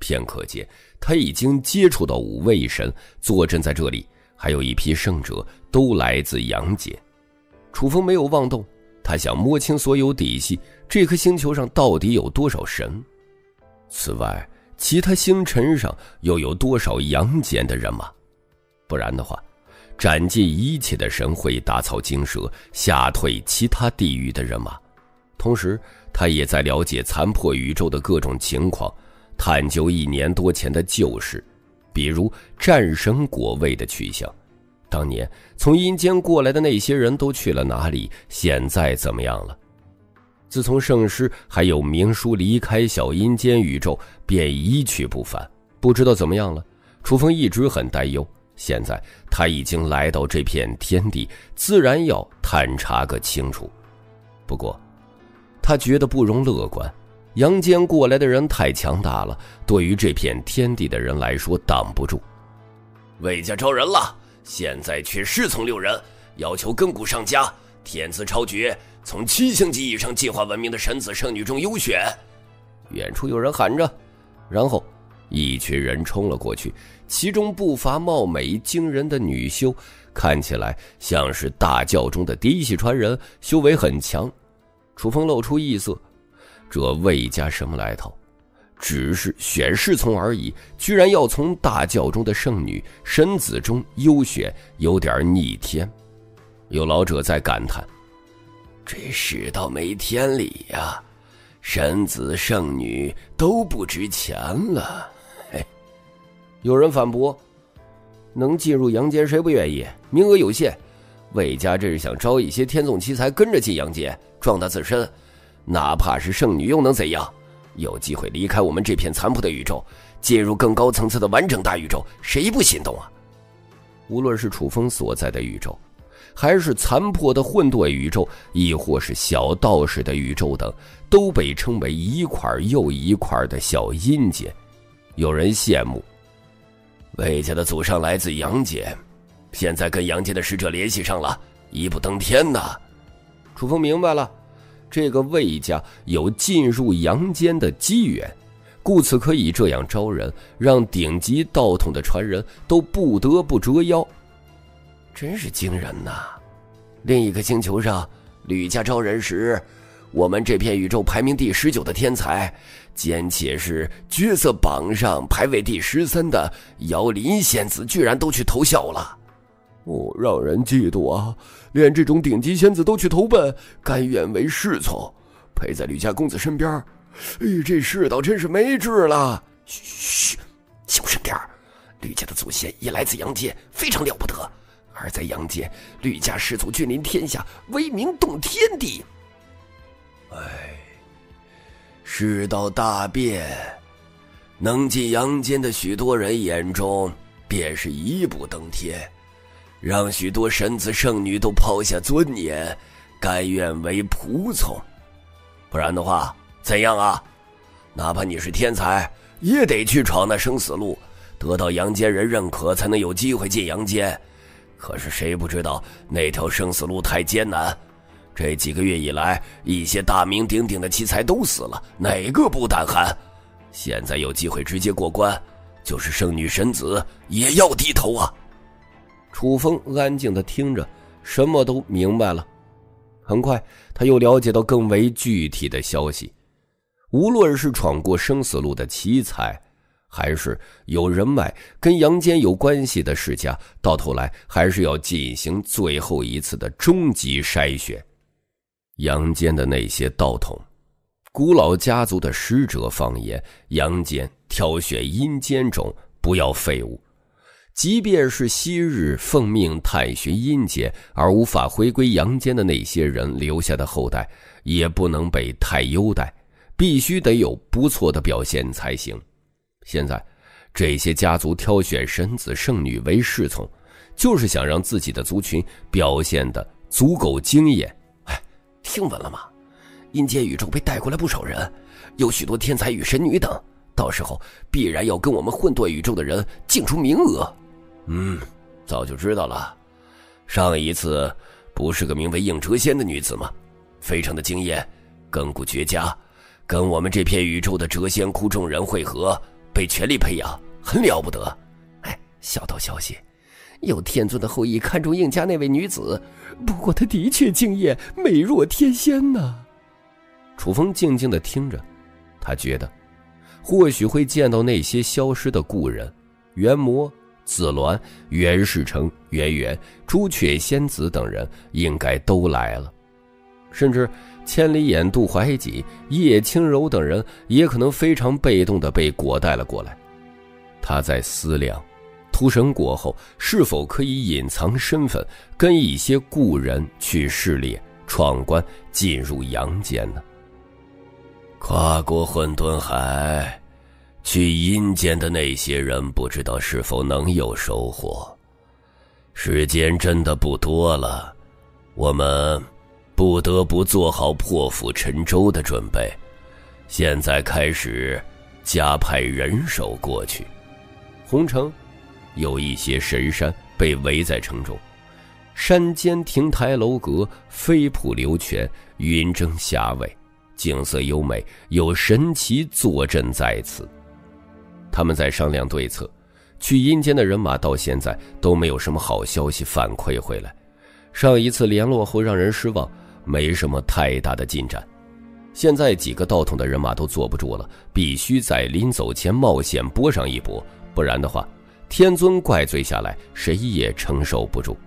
片刻间，他已经接触到五位神坐镇在这里，还有一批圣者都来自阳间。楚风没有妄动，他想摸清所有底细，这颗星球上到底有多少神？此外，其他星辰上又有多少阳间的人马？不然的话，斩尽一切的神会打草惊蛇，吓退其他地狱的人马。同时，他也在了解残破宇宙的各种情况，探究1年多前的旧事，比如战神果位的去向。当年从阴间过来的那些人都去了哪里？现在怎么样了？自从圣师还有明书离开小阴间宇宙，便一去不返，不知道怎么样了。楚风一直很担忧，现在他已经来到这片天地，自然要探查个清楚。不过他觉得不容乐观，阳间过来的人太强大了，对于这片天地的人来说挡不住。 魏家招人了，现在缺侍从6人，要求亘古上家，天资超绝，从7星级以上进化文明的神子圣女中优选。 远处有人喊着，然后一群人冲了过去，其中不乏貌美惊人的女修，看起来像是大教中的嫡系传人，修为很强。楚风露出异色，这魏家什么来头？只是选侍从而已，居然要从大教中的圣女神子中优选，有点逆天。有老者在感叹， 这世道没天理呀，神子圣女都不值钱了。嘿， 有人反驳，能进入阳间谁不愿意？名额有限，魏家这是想招一些天纵奇才跟着进阳间，壮大自身，哪怕是圣女又能怎样？有机会离开我们这片残破的宇宙，进入更高层次的完整大宇宙，谁不心动啊？无论是楚风所在的宇宙，还是残破的混沌宇宙，亦或是小道士的宇宙等，都被称为一块又一块的小阴间。有人羡慕， 魏家的祖上来自阳间，现在跟阳间的使者联系上了，一步登天呐。 楚风明白了，这个魏家有进入阳间的机缘，故此可以这样招人，让顶级道统的传人都不得不折腰。 真是惊人呐！另一个星球上，吕家招人时，我们这片宇宙排名第19的天才，兼且是角色榜上排位第13的姚林仙子，居然都去投效了。 哦，让人嫉妒啊！连这种顶级仙子都去投奔，甘愿为侍从，陪在吕家公子身边。这世道真是没治了！ 嘘，小声点儿。吕家的祖先也来自阳间，非常了不得。而在阳间，吕家始祖君临天下，威名动天地。世道大变，能进阳间的许多人眼中，便是一步登天。让许多神子圣女都抛下尊严，甘愿为仆从。不然的话，怎样啊？哪怕你是天才，也得去闯那生死路，得到阳间人认可，才能有机会进阳间。可是谁不知道那条生死路太艰难？这几个月以来，一些大名鼎鼎的奇才都死了，哪个不胆寒？现在有机会直接过关，就是圣女神子也要低头啊！ 楚风安静地听着，什么都明白了。很快他又了解到更为具体的消息，无论是闯过生死路的奇才，还是有人脉跟阳间有关系的世家，到头来还是要进行最后一次的终极筛选。阳间的那些道统，古老家族的使者放言，阳间挑选阴间种，不要废物。即便是昔日奉命探寻阴间而无法回归阳间的那些人留下的后代，也不能被太优待，必须得有不错的表现才行。现在这些家族挑选神子圣女为侍从，就是想让自己的族群表现得足够惊艳。 听闻了吗？阴间宇宙被带过来不少人，有许多天才与神女等，到时候必然要跟我们混沌宇宙的人竞出名额。早就知道了。上一次不是个名为应谪仙的女子吗？非常的惊艳，亘古绝佳，跟我们这片宇宙的谪仙窟众人会合， 被全力培养，很了不得。哎，小道消息，有天尊的后裔看中应家那位女子，不过她的确惊艳，美若天仙呢。 楚风静静地听着，他觉得或许会见到那些消失的故人，元魔、紫鸾、袁世成、袁元、朱雀仙子等人应该都来了，甚至千里眼、杜怀己、叶轻柔等人也可能非常被动地被裹带了过来。他在思量屠神过后是否可以隐藏身份，跟一些故人去试猎闯关进入阳间呢？ 跨过混沌海去阴间的那些人，不知道是否能有收获。时间真的不多了，我们不得不做好破釜沉舟的准备。现在开始加派人手过去。 红城有一些神山被围在城中，山间亭台楼阁，飞瀑流泉，云蒸霞蔚，景色优美，有神奇坐镇在此。他们在商量对策，去阴间的人马到现在都没有什么好消息反馈回来。上一次联络后让人失望，没什么太大的进展。现在几个道统的人马都坐不住了，必须在临走前冒险搏上一搏，不然的话，天尊怪罪下来，谁也承受不住。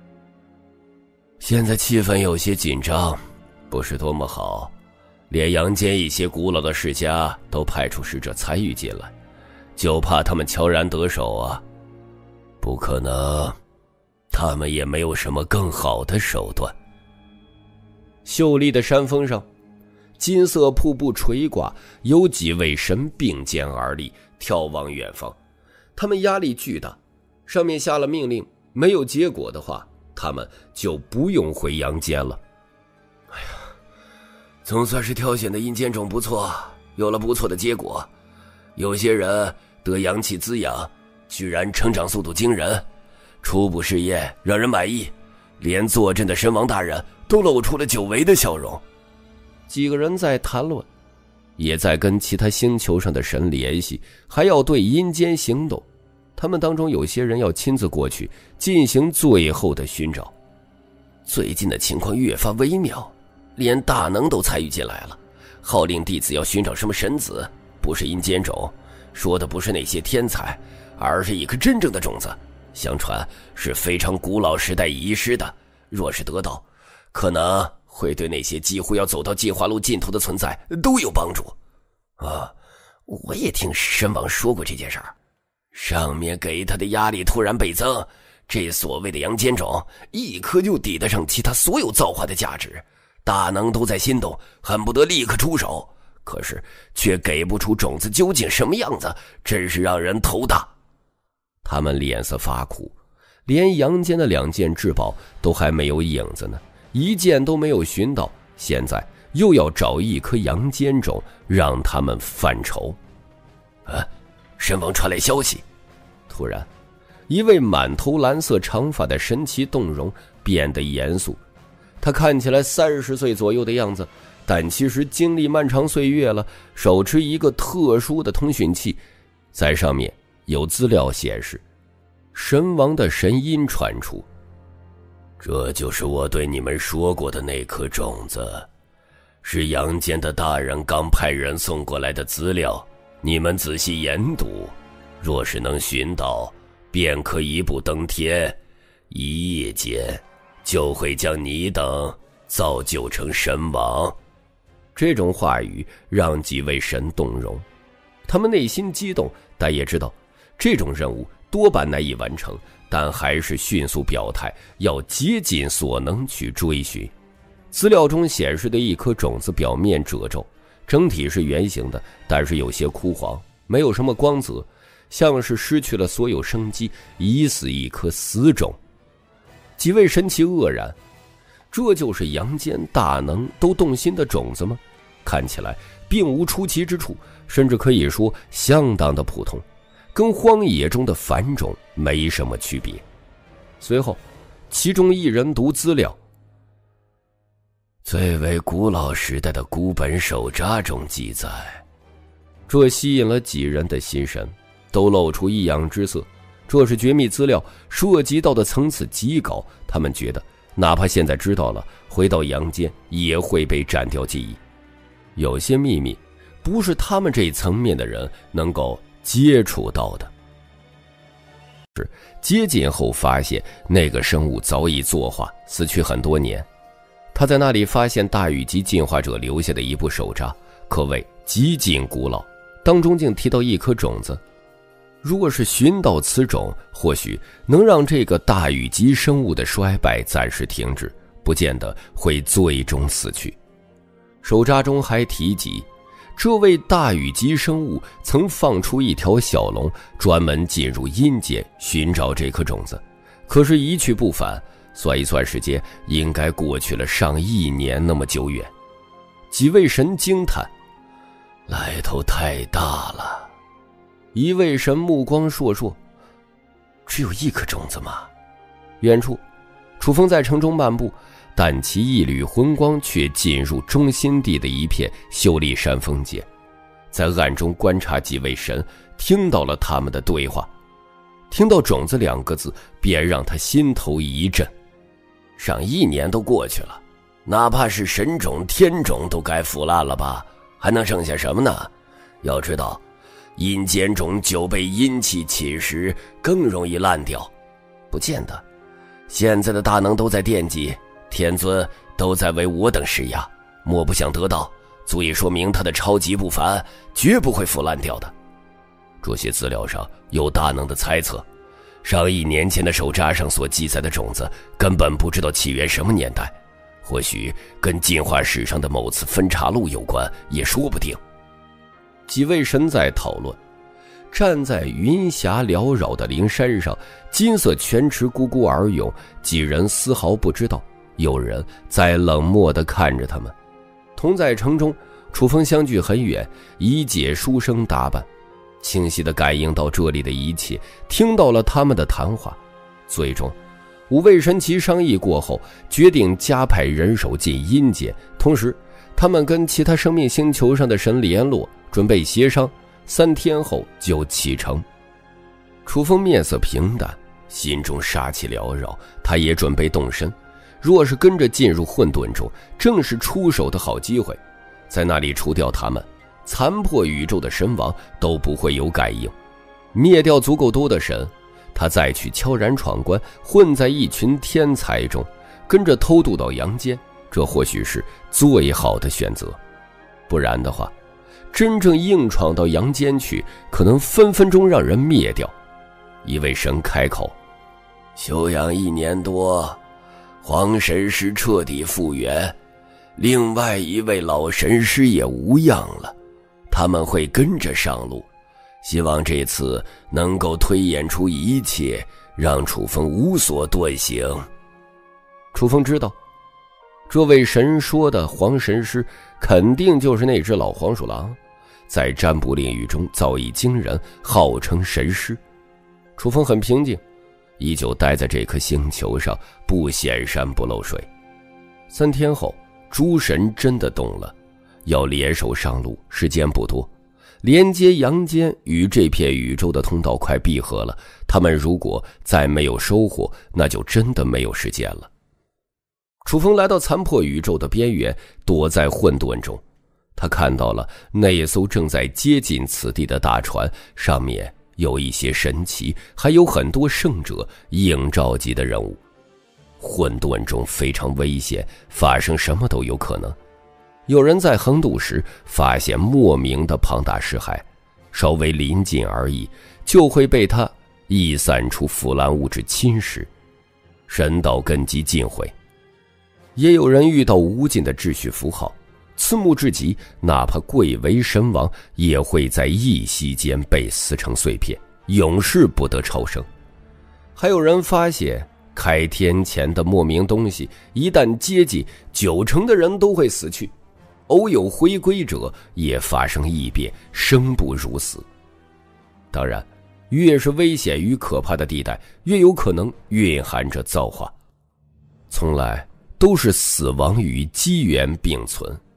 现在气氛有些紧张，不是多么好，连阳间一些古老的世家都派出使者参与进来，就怕他们悄然得手啊。不可能，他们也没有什么更好的手段。 秀丽的山峰上，金色瀑布垂挂，有几位神并肩而立，眺望远方。他们压力巨大，上面下了命令，没有结果的话，他们就不用回阳间了。 哎呀，总算是挑选的阴间种不错，有了不错的结果。有些人得阳气滋养，居然成长速度惊人，初步试验让人满意，连坐镇的神王大人都露出了久违的笑容。 几个人在谈论，也在跟其他星球上的神联系，还要对阴间行动。他们当中有些人要亲自过去进行最后的寻找。 最近的情况越发微妙，连大能都参与进来了，号令弟子要寻找什么神子，不是阴间种，说的不是那些天才，而是一颗真正的种子，相传是非常古老时代遗失的，若是得到，可能会对那些几乎要走到进化路尽头的存在都有帮助。啊，我也听神王说过这件事儿，上面给他的压力突然倍增，这所谓的阳间种一颗就抵得上其他所有造化的价值，大能都在心动，恨不得立刻出手，可是却给不出种子究竟什么样子，真是让人头大。 他们脸色发苦，连阳间的2件至宝都还没有影子呢，一件都没有寻到，现在又要找一颗阳间种，让他们犯愁。 神王传来消息。 突然，一位满头蓝色长发的神奇动容变得严肃，他看起来30岁左右的样子，但其实经历漫长岁月了，手持一个特殊的通讯器，在上面有资料显示，神王的神音传出。 这就是我对你们说过的那颗种子，是阳间的大人刚派人送过来的资料，你们仔细研读，若是能寻到，便可一步登天，一夜间就会将你等造就成神王。 这种话语让几位神动容，他们内心激动，但也知道这种任务多半难以完成，但还是迅速表态，要竭尽所能去追寻。资料中显示的一颗种子表面褶皱，整体是圆形的，但是有些枯黄，没有什么光泽，像是失去了所有生机，疑似一颗死种。几位神奇愕然，这就是阳间大能都动心的种子吗？看起来并无出奇之处，甚至可以说相当的普通，跟荒野中的凡种没什么区别。随后，其中一人读资料， 最为古老时代的孤本手札中记载， 这吸引了几人的心神，都露出异样之色。这是绝密资料，涉及到的层次极高，他们觉得哪怕现在知道了，回到阳间也会被斩掉记忆。有些秘密不是他们这一层面的人能够接触到的。接近后发现那个生物早已作化，死去很多年。他在那里发现大羽级进化者留下的一部手札，可谓极尽古老，当中竟提到一颗种子。若是寻到此种，或许能让这个大羽级生物的衰败暂时停止，不见得会最终死去。手札中还提及，这位大羽级生物曾放出一条小龙，专门进入阴间寻找这颗种子，可是一去不返，算一算时间，应该过去了上亿年那么久远。几位神惊叹， 来头太大了。 一位神目光烁烁， 只有一颗种子吗？ 远处楚风在城中漫步，但其一缕魂光却进入中心地的一片秀丽山峰间，在暗中观察几位神，听到了他们的对话。听到种子2个字，便让他心头一震。 上亿年都过去了，哪怕是神种天种都该腐烂了吧，还能剩下什么呢？要知道阴间种久被阴气侵蚀，更容易烂掉。不见得，现在的大能都在惦记，天尊都在为我等施压，莫不想得到，足以说明他的超级不凡，绝不会腐烂掉的。这些资料上有大能的猜测，上亿年前的手札上所记载的种子根本不知道起源什么年代，或许跟进化史上的某次分岔路有关，也说不定。 几位神在讨论，站在云霞缭绕的灵山上，金色泉池咕咕而涌，几人丝毫不知道，有人在冷漠地看着他们。同在城中，楚风相距很远，以解书生打扮，清晰地感应到这里的一切，听到了他们的谈话。最终5位神奇商议过后，决定加派人手进阴间，同时他们跟其他生命星球上的神联络，准备协商，3天后就启程。楚风面色平淡，心中杀气缭绕，他也准备动身。若是跟着进入混沌中，正是出手的好机会，在那里除掉他们，残破宇宙的神王都不会有感应。灭掉足够多的神，他再去悄然闯关，混在一群天才中，跟着偷渡到阳间，这或许是最好的选择。不然的话，真正硬闯到阳间去，可能分分钟让人灭掉。一位神开口， 休养1年多，黄神师彻底复原，另外一位老神师也无恙了，他们会跟着上路，希望这次能够推演出一切，让楚风无所遁形。 楚风知道，这位神说的黄神师肯定就是那只老黄鼠狼，在占卜领域中早已惊人，号称神师。楚风很平静，依旧待在这颗星球上，不显山不漏水。3天后，诸神真的动了，要联手上路，时间不多。连接阳间与这片宇宙的通道快闭合了，他们如果再没有收获，那就真的没有时间了。楚风来到残破宇宙的边缘，躲在混沌中。他看到了那艘正在接近此地的大船，上面有一些神奇，还有很多圣者应召集的人物。混沌中非常危险，发生什么都有可能。有人在横渡时发现莫名的庞大尸骸，稍微临近而已，就会被它溢散出腐烂物质侵蚀，神道根基尽毁。也有人遇到无尽的秩序符号，刺目至极，哪怕贵为神王，也会在一息间被撕成碎片，永世不得超生。还有人发现开天前的莫名东西，一旦接近，9成的人都会死去，偶有回归者也发生异变，生不如死。当然，越是危险与可怕的地带，越有可能蕴含着造化。从来都是死亡与机缘并存，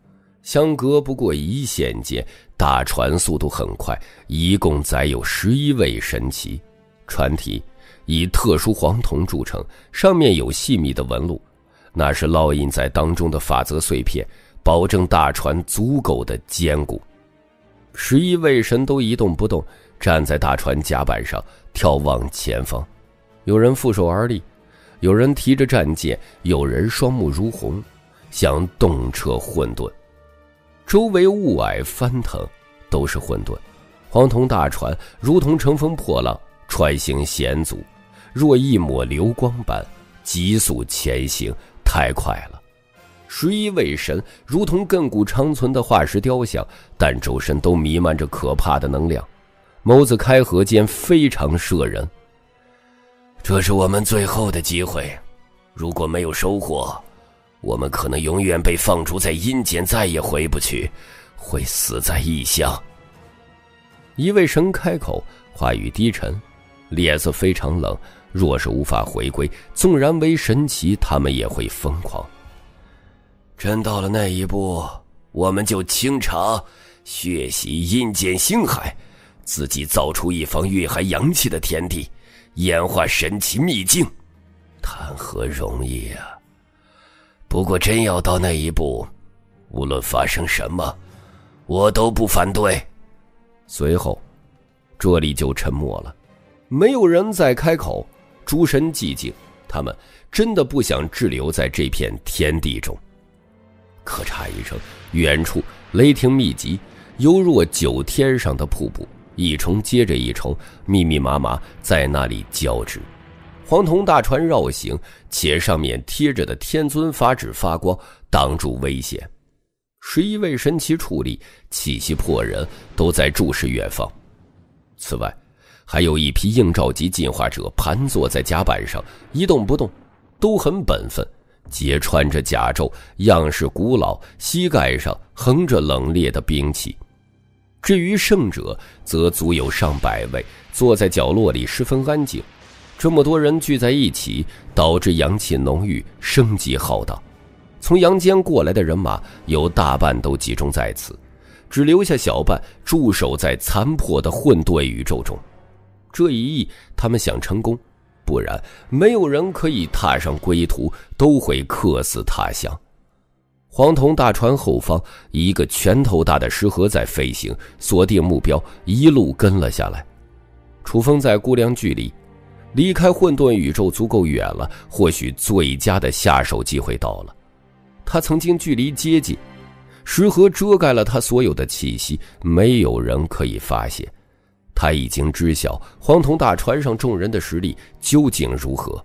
相隔不过一线间，大船速度很快，一共载有11位神祇。船体以特殊黄铜铸成，上面有细密的纹路，那是烙印在当中的法则碎片，保证大船足够的坚固。11位神都一动不动，站在大船甲板上，眺望前方。有人负手而立，有人提着战剑，有人双目如虹，想洞彻混沌。周围雾霭翻腾，都是混沌。黄铜大船如同乘风破浪，穿行险阻，若一抹流光般急速前行，太快了。11位神如同亘古长存的化石雕像，但周身都弥漫着可怕的能量，眸子开合间非常摄人。 这是我们最后的机会，如果没有收获，我们可能永远被放逐在阴间，再也回不去，会死在异乡。 一位神开口，话语低沉，脸色非常冷。若是无法回归，纵然为神祇，他们也会疯狂。 真到了那一步，我们就清场，血洗阴间星海，自己造出一方蕴含阳气的天地，演化神奇秘境，谈何容易啊！不过真要到那一步，无论发生什么，我都不反对。 随后这里就沉默了，没有人再开口。诸神寂静，他们真的不想滞留在这片天地中。咔嚓一声，远处雷霆密集，犹若9天上的瀑布，一重接着一重，密密麻麻在那里交织。黄铜大船绕行，且上面贴着的天尊法旨发光，挡住危险。11位神祇矗立，气息迫人，都在注视远方。此外，还有一批映照级进化者盘坐在甲板上，一动不动，都很本分，皆穿着甲胄，样式古老，膝盖上横着冷冽的兵器。至于圣者，则足有上百位，坐在角落里十分安静。这么多人聚在一起，导致阳气浓郁，生机浩荡。从阳间过来的人马有大半都集中在此，只留下小半驻守在残破的混沌宇宙中。这一役他们想成功，不然没有人可以踏上归途，都会客死他乡。黄铜大船后方，一个拳头大的石盒在飞行，锁定目标，一路跟了下来。楚风在估量距离，离开混沌宇宙足够远了，或许最佳的下手机会到了。他曾经距离接近，石盒遮盖了他所有的气息，没有人可以发现。他已经知晓黄铜大船上众人的实力究竟如何。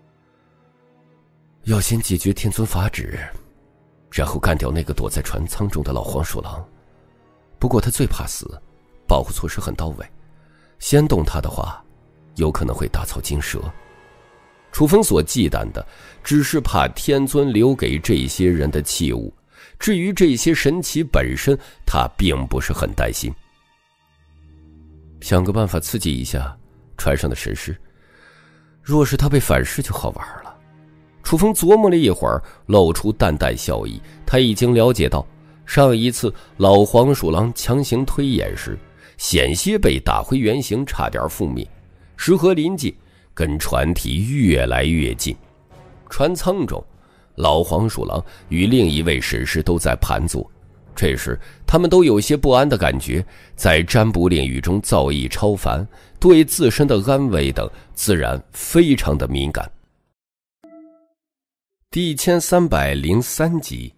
要先解决天尊法旨，然后干掉那个躲在船舱中的老黄鼠狼。不过他最怕死，保护措施很到位，先动他的话，有可能会大草惊蛇。楚风所忌惮的只是怕天尊留给这些人的器物，至于这些神祇本身，他并不是很担心。想个办法刺激一下船上的神识，若是他被反噬就好玩了。楚风琢磨了一会儿，露出淡淡笑意。他已经了解到，上一次老黄鼠狼强行推演时，险些被打回原形，差点覆灭。石盒临近，跟船体越来越近。船舱中，老黄鼠狼与另一位神识都在盘坐。这时他们都有些不安的感觉，在占卜领域中造诣超凡，对自身的安危等自然非常的敏感。第1303集。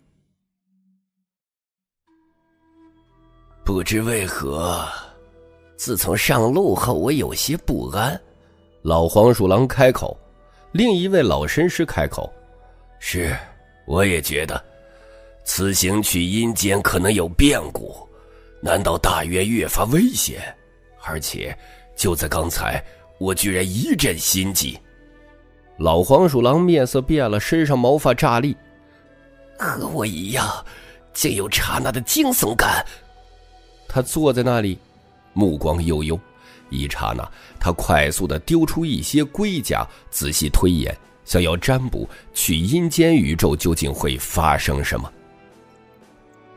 不知为何，自从上路后，我有些不安。 老黄鼠狼开口，另一位老神师开口： 是，我也觉得此行去阴间可能有变故，难道大渊越发危险？而且就在刚才，我居然一阵心悸。 老黄鼠狼面色变了，身上毛发炸立。 和我一样，竟有刹那的惊悚感。 他坐在那里，目光悠悠，一刹那，他快速地丢出一些龟甲，仔细推演，想要占卜去阴间宇宙究竟会发生什么。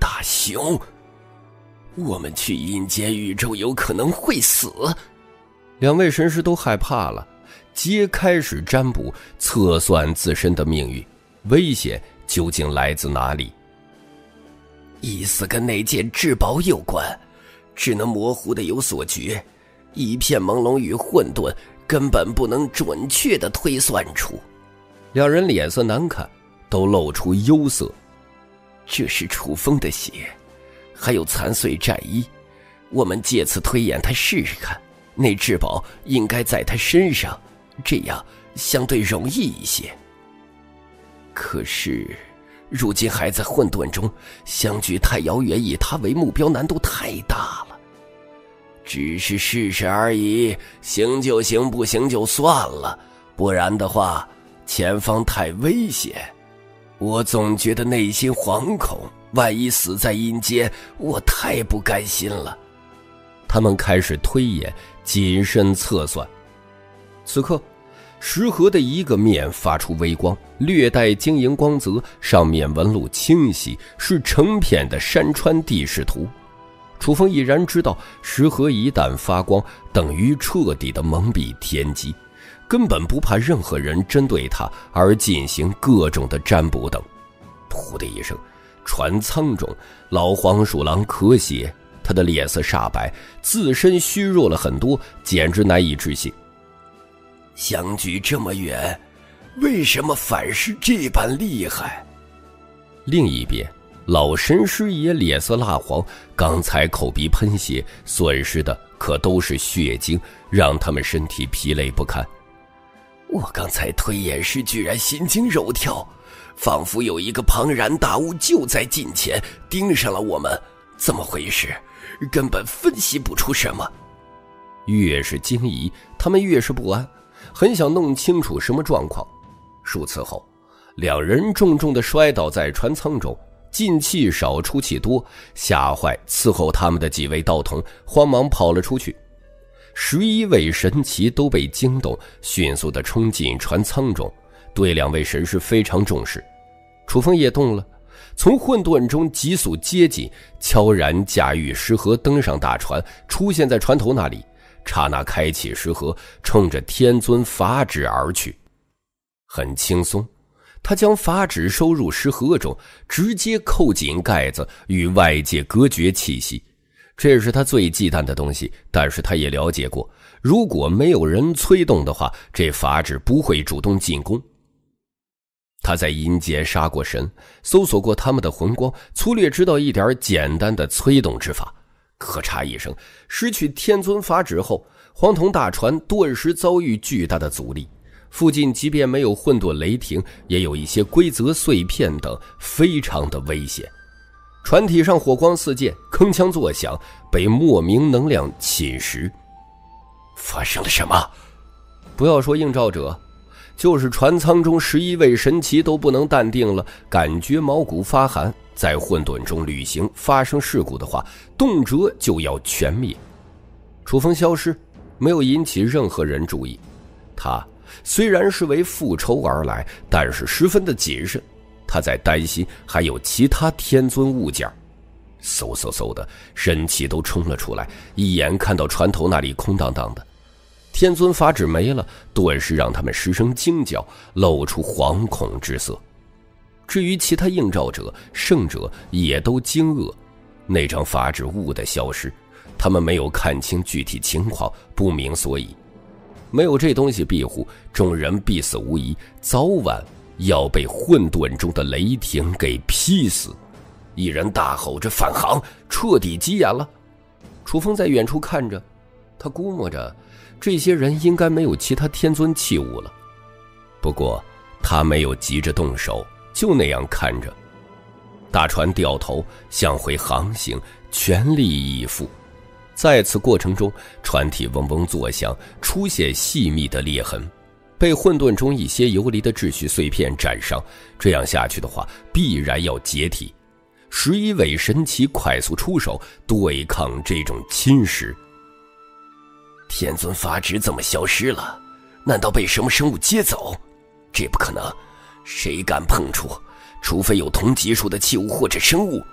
大熊，我们去阴间宇宙有可能会死。 两位神师都害怕了，皆开始占卜测算自身的命运，危险究竟来自哪里？ 疑似跟那件至宝有关，只能模糊的有所觉，一片朦胧与混沌，根本不能准确的推算出。 两人脸色难看，都露出忧色。 这是楚风的血，还有残碎战衣，我们借此推演他试试看，那至宝应该在他身上，这样相对容易一些。可是如今还在混沌中，相距太遥远，以他为目标难度太大了。只是试试而已，行就行，不行就算了，不然的话前方太危险，我总觉得内心惶恐，万一死在阴间，我太不甘心了。 他们开始推演，谨慎测算。此刻石盒的一个面发出微光，略带晶莹光泽，上面纹路清晰，是成片的山川地势图。楚风已然知道，石盒一旦发光，等于彻底的蒙蔽天机，根本不怕任何人针对他而进行各种的占卜等。噗的一声，船舱中老黄鼠狼咳血，他的脸色煞白，自身虚弱了很多，简直难以置信。 相距这么远，为什么反是这般厉害？ 另一边，老神师爷脸色蜡黄，刚才口鼻喷血，损失的可都是血精，让他们身体疲累不堪。 我刚才推演时居然心惊肉跳，仿佛有一个庞然大物就在近前，盯上了我们，怎么回事？根本分析不出什么。 越是惊疑，他们越是不安，很想弄清楚什么状况。数次后，两人重重地摔倒在船舱中，进气少出气多，吓坏伺候他们的几位道童，慌忙跑了出去。11位神奇都被惊动，迅速地冲进船舱中，对两位神师非常重视。楚风也动了，从混沌中急速接近，悄然驾驭石盒登上大船，出现在船头那里，刹那开启石盒，冲着天尊法旨而去。很轻松，他将法旨收入石盒中，直接扣紧盖子，与外界隔绝气息。这是他最忌惮的东西，但是他也了解过，如果没有人催动的话，这法旨不会主动进攻。他在阴间杀过神，搜索过他们的魂光，粗略知道一点简单的催动之法。咔嚓一声，失去天尊法旨后，黄铜大船顿时遭遇巨大的阻力。附近即便没有混沌雷霆，也有一些规则碎片等，非常的危险。船体上火光四溅，铿锵作响，被莫名能量侵蚀。 发生了什么？ 不要说映照者，就是船舱中11位神奇都不能淡定了，感觉毛骨发寒。在混沌中旅行，发生事故的话，动辄就要全灭。楚风消失，没有引起任何人注意。他虽然是为复仇而来，但是十分的谨慎。他在担心还有其他天尊物件。嗖嗖嗖的，神奇都冲了出来，一眼看到船头那里空荡荡的。天尊法旨没了，顿时让他们失声惊叫，露出惶恐之色。至于其他映照者、圣者也都惊愕，那张法旨兀地消失，他们没有看清具体情况，不明所以。没有这东西庇护，众人必死无疑，早晚要被混沌中的雷霆给劈死。一人大吼着返航，彻底急眼了。楚风在远处看着，他估摸着这些人应该没有其他天尊器物了。不过他没有急着动手，就那样看着。大船掉头向回航行，全力以赴。在此过程中，船体嗡嗡作响，出现细密的裂痕，被混沌中一些游离的秩序碎片沾伤，这样下去的话，必然要解体。11位神奇快速出手，对抗这种侵蚀。 天尊法旨怎么消失了？难道被什么生物接走？这不可能，谁敢碰触？除非有同级数的器物或者生物。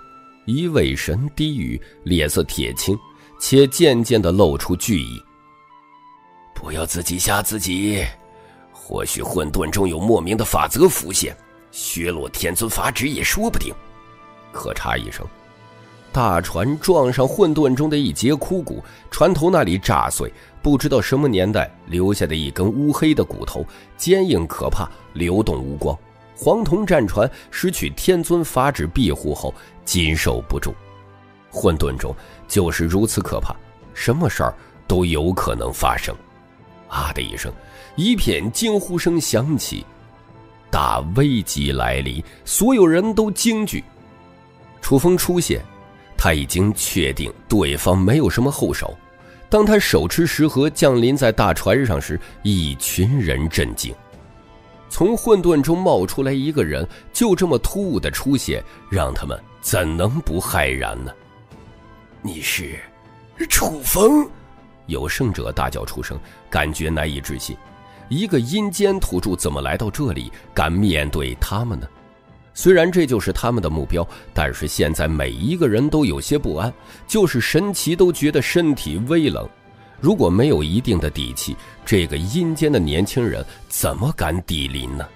一位神低语，脸色铁青，且渐渐地露出惧意。 不要自己吓自己，或许混沌中有莫名的法则浮现，削弱天尊法旨也说不定。 咔嚓一声，大船撞上混沌中的一节枯骨，船头那里炸碎，不知道什么年代留下的一根乌黑的骨头，坚硬可怕，流动无光。黄铜战船失去天尊法旨庇护后，经受不住。混沌中就是如此可怕，什么事儿都有可能发生。啊的一声，一片惊呼声响起，大危机来临，所有人都惊惧。楚风出现，他已经确定对方没有什么后手。当他手持石盒降临在大船上时，一群人震惊。从混沌中冒出来一个人，就这么突兀的出现，让他们怎能不骇然呢？ 你是楚风？ 有圣者大叫出声，感觉难以置信。一个阴间土著怎么来到这里，敢面对他们呢？虽然这就是他们的目标，但是现在每一个人都有些不安，就是神奇都觉得身体微冷。如果没有一定的底气，这个阴间的年轻人怎么敢抵临呢？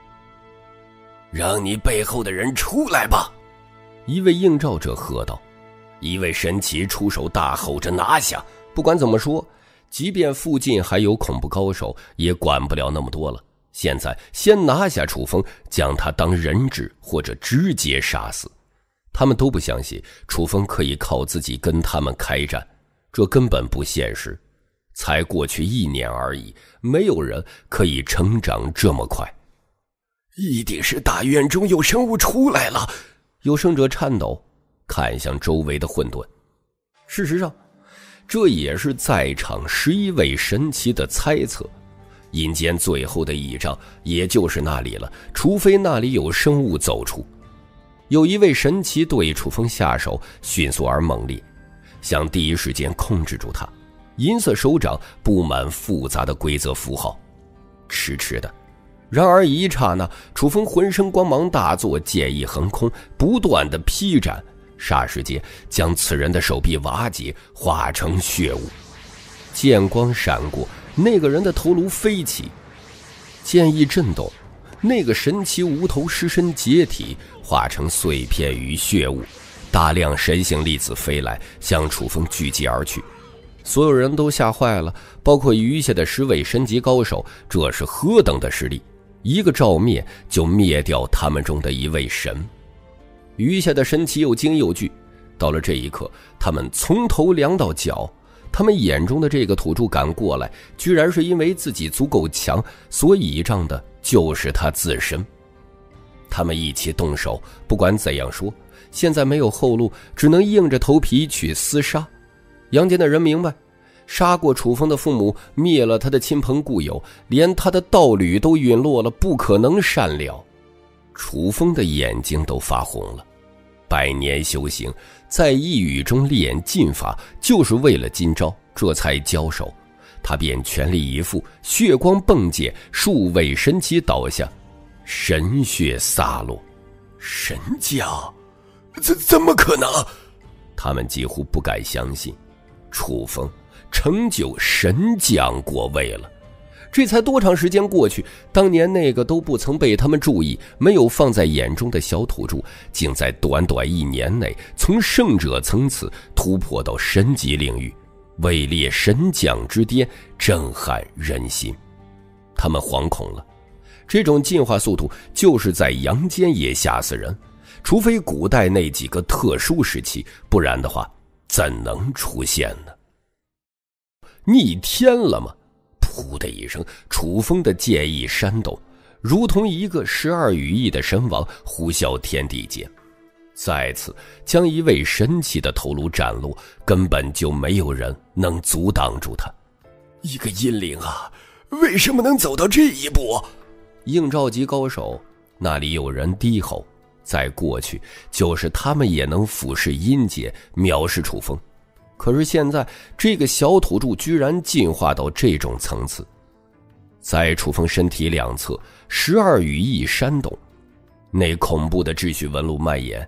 让你背后的人出来吧！ 一位应召者喝道。一位神奇出手大吼着拿下。不管怎么说，即便附近还有恐怖高手，也管不了那么多了。现在先拿下楚风，将他当人质或者直接杀死。他们都不相信楚风可以靠自己跟他们开战，这根本不现实。才过去1年而已，没有人可以成长这么快。 一定是大院中有生物出来了。 有圣者颤抖，看向周围的混沌。事实上，这也是在场11位神奇的猜测。阴间最后的倚仗也就是那里了，除非那里有生物走出。有一位神奇对楚风下手，迅速而猛烈，想第一时间控制住他。银色手掌布满复杂的规则符号，迟迟的。然而一刹那，楚风浑身光芒大作，剑意横空，不断的劈斩，霎时间将此人的手臂瓦解，化成血雾。剑光闪过，那个人的头颅飞起，剑意震动，那个神奇无头尸身解体，化成碎片与血雾。大量神性粒子飞来，向楚风聚集而去。所有人都吓坏了，包括余下的10位神级高手，这是何等的实力！一个照灭就灭掉他们中的一位神。余下的神奇又惊又惧，到了这一刻，他们从头凉到脚。他们眼中的这个土著敢过来，居然是因为自己足够强，所以倚仗的就是他自身。他们一起动手，不管怎样说，现在没有后路，只能硬着头皮去厮杀。阳间的人明白，杀过楚风的父母，灭了他的亲朋故友，连他的道侣都陨落了，不可能善了。楚风的眼睛都发红了。100年修行，在一语中练劲法，就是为了今朝，这才交手。他便全力以赴，血光迸溅，数位神奇倒下，神血洒落。 神将？怎么可能？ 他们几乎不敢相信，楚风成就神将过位了。这才多长时间过去，当年那个都不曾被他们注意，没有放在眼中的小土著，竟在短短1年内从圣者层次突破到神级领域，位列神将之巅，震撼人心。他们惶恐了，这种进化速度就是在阳间也吓死人，除非古代那几个特殊时期，不然的话怎能出现呢？逆天了吗？噗的一声，楚风的剑意煽动，如同一个12羽翼的神王呼啸天地间，再次将一位神奇的头颅斩落，根本就没有人能阻挡住他。 一个阴灵啊，为什么能走到这一步？ 应召级高手那里有人低吼，在过去就是他们也能俯视阴界，藐视楚风。可是现在这个小土著居然进化到这种层次。在楚风身体两侧，12羽翼煽动，那恐怖的秩序纹路蔓延，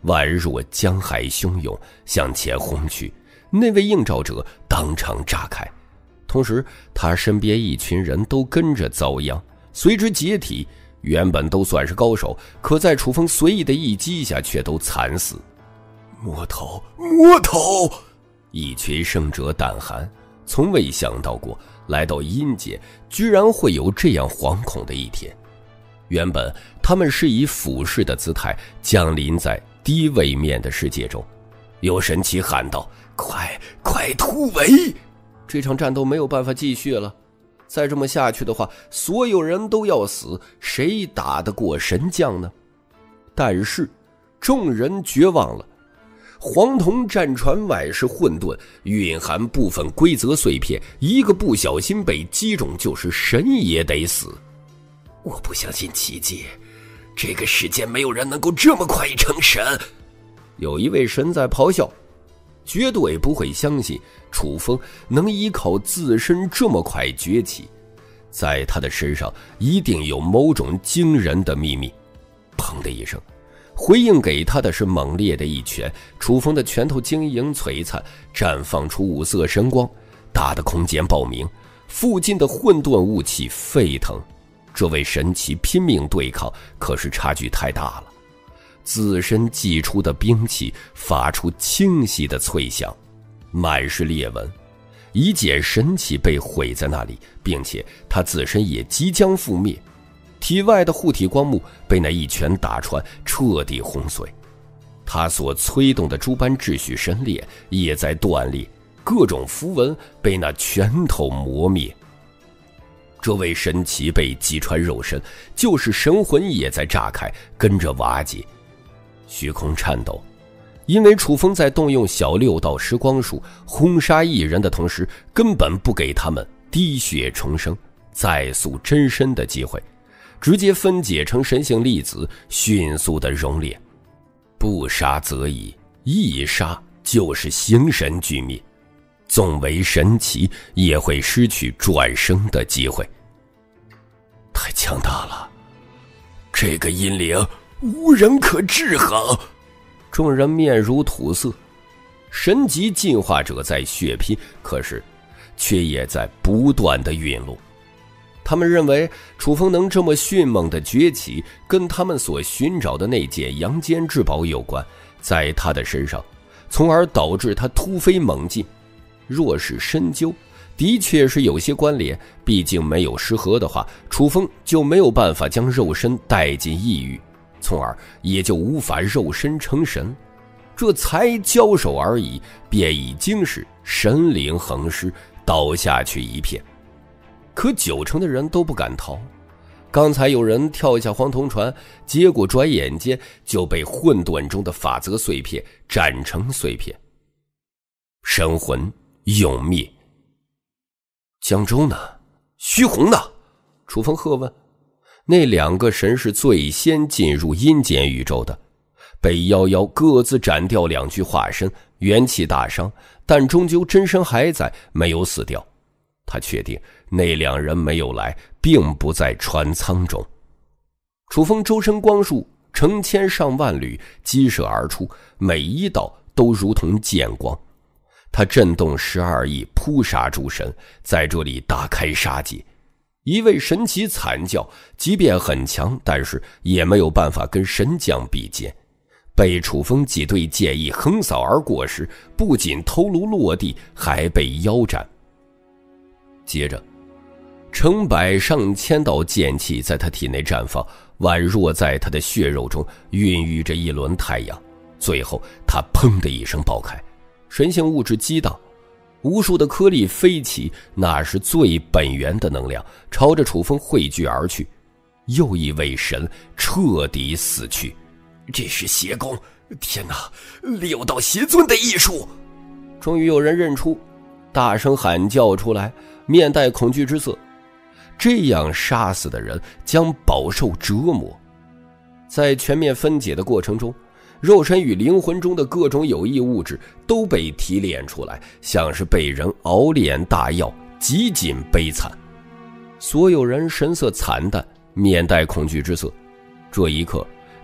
宛若江海汹涌向前轰去，那位映照者当场炸开，同时他身边一群人都跟着遭殃，随之解体。原本都算是高手，可在楚风随意的一击下却都惨死。 魔头，魔头！ 一群圣者胆寒，从未想到过来到阴界居然会有这样惶恐的一天。原本他们是以俯视的姿态降临在低位面的世界中，有神奇喊道：快突围！这场战斗没有办法继续了，再这么下去的话，所有人都要死，谁打得过神将呢？但是众人绝望了，黄铜战船外是混沌，蕴含部分规则碎片，一个不小心被击中，就是神也得死。 我不相信奇迹，这个世界没有人能够这么快成神。 有一位神在咆哮，绝对不会相信楚风能依靠自身这么快崛起，在他的身上一定有某种惊人的秘密。砰的一声，回应给他的是猛烈的一拳，楚风的拳头晶莹璀璨，绽放出五色神光，大的空间爆鸣，附近的混沌雾气沸腾。这位神奇拼命对抗，可是差距太大了，自身祭出的兵器发出清晰的脆响，满是裂纹，一件神器被毁在那里，并且他自身也即将覆灭。体外的护体光幕被那一拳打穿，彻底轰碎，他所催动的诸般秩序神链也在断裂，各种符文被那拳头磨灭。这位神奇被击穿肉身，就是神魂也在炸开，跟着瓦解。虚空颤抖，因为楚风在动用小六道时光术轰杀一人的同时，根本不给他们滴血重生再塑真身的机会，直接分解成神性粒子，迅速的熔炼。不杀则已，一杀就是形神俱灭，纵为神奇也会失去转生的机会。 太强大了，这个阴灵无人可制衡。 众人面如土色，神级进化者在血拼，可是却也在不断的陨落。他们认为楚风能这么迅猛的崛起，跟他们所寻找的那件阳间至宝有关，在他的身上，从而导致他突飞猛进。若是深究，的确是有些关联，毕竟没有失和的话，楚风就没有办法将肉身带进异域，从而也就无法肉身成神。这才交手而已，便已经是神灵横尸，倒下去一片。可90%的人都不敢逃，刚才有人跳下黄铜船，结果转眼间就被混沌中的法则碎片斩成碎片，神魂永灭。江州呢？虚红呢？楚风喝问。那2个神是最先进入阴间宇宙的，被夭夭各自斩掉2具化身，元气大伤，但终究真身还在，没有死掉。他确定那2人没有来，并不在船舱中。楚风周身光束成千上万缕激射而出，每一道都如同剑光。他震动12翼，扑杀诸神，在这里大开杀戒。一位神奇惨叫，即便很强，但是也没有办法跟神将比肩。被楚风几对剑意横扫而过时，不仅头颅落地，还被腰斩。接着成百上千道剑气在他体内绽放，宛若在他的血肉中孕育着一轮太阳。最后他砰的一声爆开，神性物质激荡，无数的颗粒飞起，那是最本源的能量，朝着楚风汇聚而去。又一位神彻底死去。 这是邪功！天哪，6道邪尊的艺术！ 终于有人认出，大声喊叫出来，面带恐惧之色。这样杀死的人将饱受折磨。在全面分解的过程中，肉身与灵魂中的各种有益物质都被提炼出来，像是被人熬炼大药，极尽悲惨。所有人神色惨淡，面带恐惧之色。这一刻，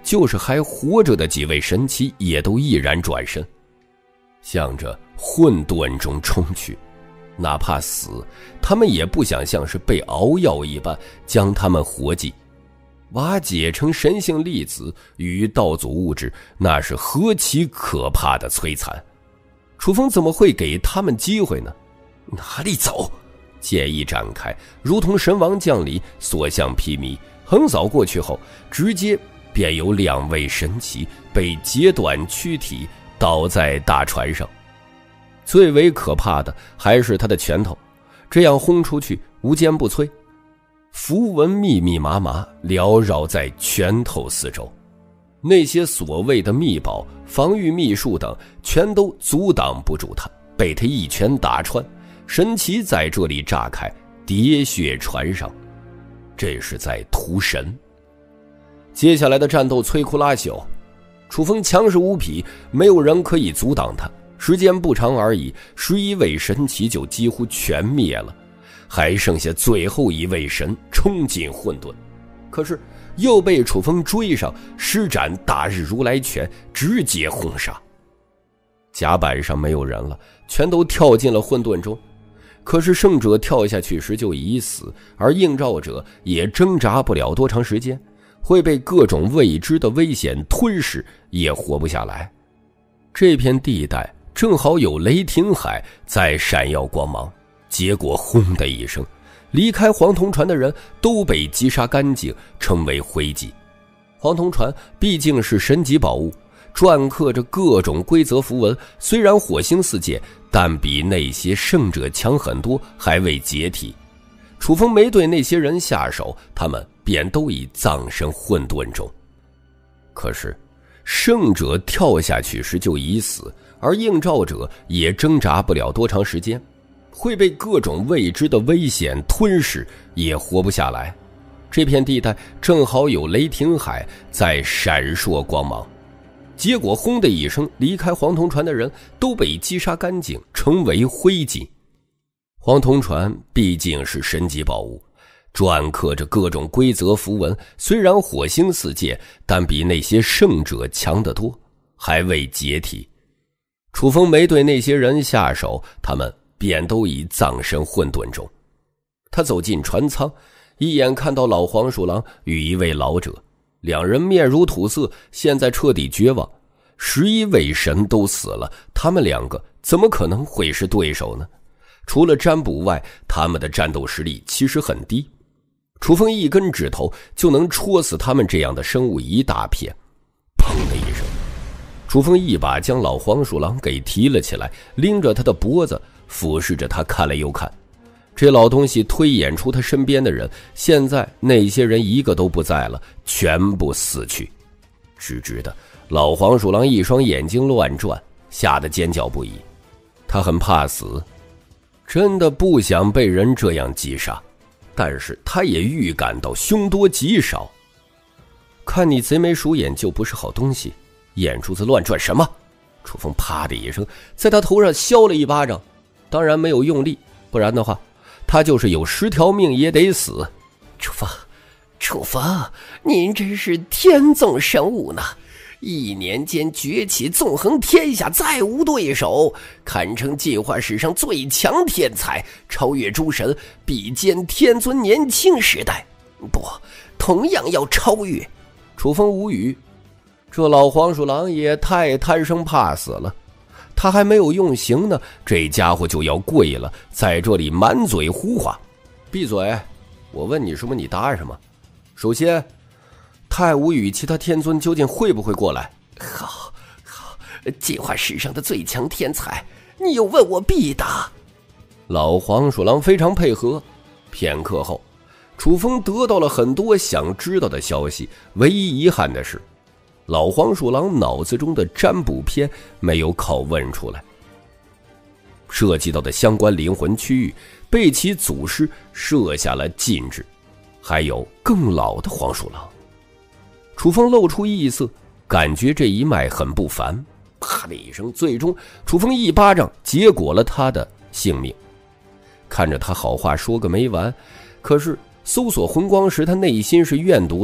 就是还活着的几位神奇也都毅然转身，向着混沌中冲去。哪怕死，他们也不想像是被熬药一般将他们活祭，瓦解成神性粒子与道祖物质，那是何其可怕的摧残！楚风怎么会给他们机会呢？ 哪里走？ 剑意展开，如同神王降临，所向披靡，横扫过去后，直接便有2位神奇被截断躯体，倒在大船上。最为可怕的还是他的拳头，这样轰出去无坚不摧，符文密密麻麻缭绕在拳头四周，那些所谓的秘宝、防御秘术等全都阻挡不住他，被他一拳打穿，神奇在这里炸开，喋血传上，这是在屠神。接下来的战斗摧枯拉朽，楚风强势无匹，没有人可以阻挡他，时间不长而已，11位神奇就几乎全灭了，还剩下最后1位神冲进混沌，可是又被楚风追上，施展大日如来拳，直接轰杀。甲板上没有人了，全都跳进了混沌中。可是圣者跳下去时就已死，而应召者也挣扎不了多长时间，会被各种未知的危险吞噬，也活不下来。这片地带正好有雷霆海在闪耀光芒，结果轰的一声，离开黄铜船的人都被击杀干净，成为灰烬。黄铜船毕竟是神级宝物，篆刻着各种规则符文，虽然火星四溅，但比那些圣者强很多，还未解体。楚风没对那些人下手，他们便都已葬身混沌中。可是圣者跳下去时就已死，而应召者也挣扎不了多长时间，会被各种未知的危险吞噬，也活不下来。这片地带正好有雷霆海在闪烁光芒，结果轰的一声，离开黄铜船的人都被击杀干净，成为灰烬。黄铜船毕竟是神级宝物，篆刻着各种规则符文，虽然火星四溅，但比那些圣者强得多，还未解体。楚风没对那些人下手，他们便都已葬身混沌中。他走进船舱，一眼看到老黄鼠狼与一位老者，两人面如土色，现在彻底绝望。11位神都死了，他们2个怎么可能会是对手呢？除了占卜外，他们的战斗实力其实很低。楚风一根指头就能戳死他们这样的生物一大片。砰的一声，楚风一把将老黄鼠狼给提了起来，拎着他的脖子，俯视着他看了又看。这老东西推演出他身边的人，现在那些人一个都不在了，全部死去。直直的，老黄鼠狼一双眼睛乱转，吓得尖叫不已。他很怕死，真的不想被人这样击杀，但是他也预感到凶多吉少。看你贼眉鼠眼就不是好东西，眼珠子乱转什么？楚风啪的一声在他头上削了一巴掌，当然没有用力，不然的话他就是有10条命也得死。 楚风，您真是天纵神武呢！1年间崛起，纵横天下，再无对手，堪称进化史上最强天才，超越诸神，比肩天尊年轻时代。不，同样要超越。 楚风无语，这老黄鼠狼也太贪生怕死了。他还没有用刑呢，这家伙就要跪了，在这里满嘴胡话。闭嘴！我问你什么你答什么。首先，太武与其他天尊究竟会不会过来？ 好，进化史上的最强天才，你又问我必答。 老黄鼠狼非常配合。片刻后，楚风得到了很多想知道的消息，唯一遗憾的是，老黄鼠狼脑子中的占卜篇没有拷问出来，涉及到的相关灵魂区域被其祖师设下了禁制，还有更老的黄鼠狼。楚风露出异色，感觉这一脉很不凡。啪的一声，最终楚风一巴掌结果了他的性命。看着他好话说个没完，可是搜索魂光时他内心是怨毒的，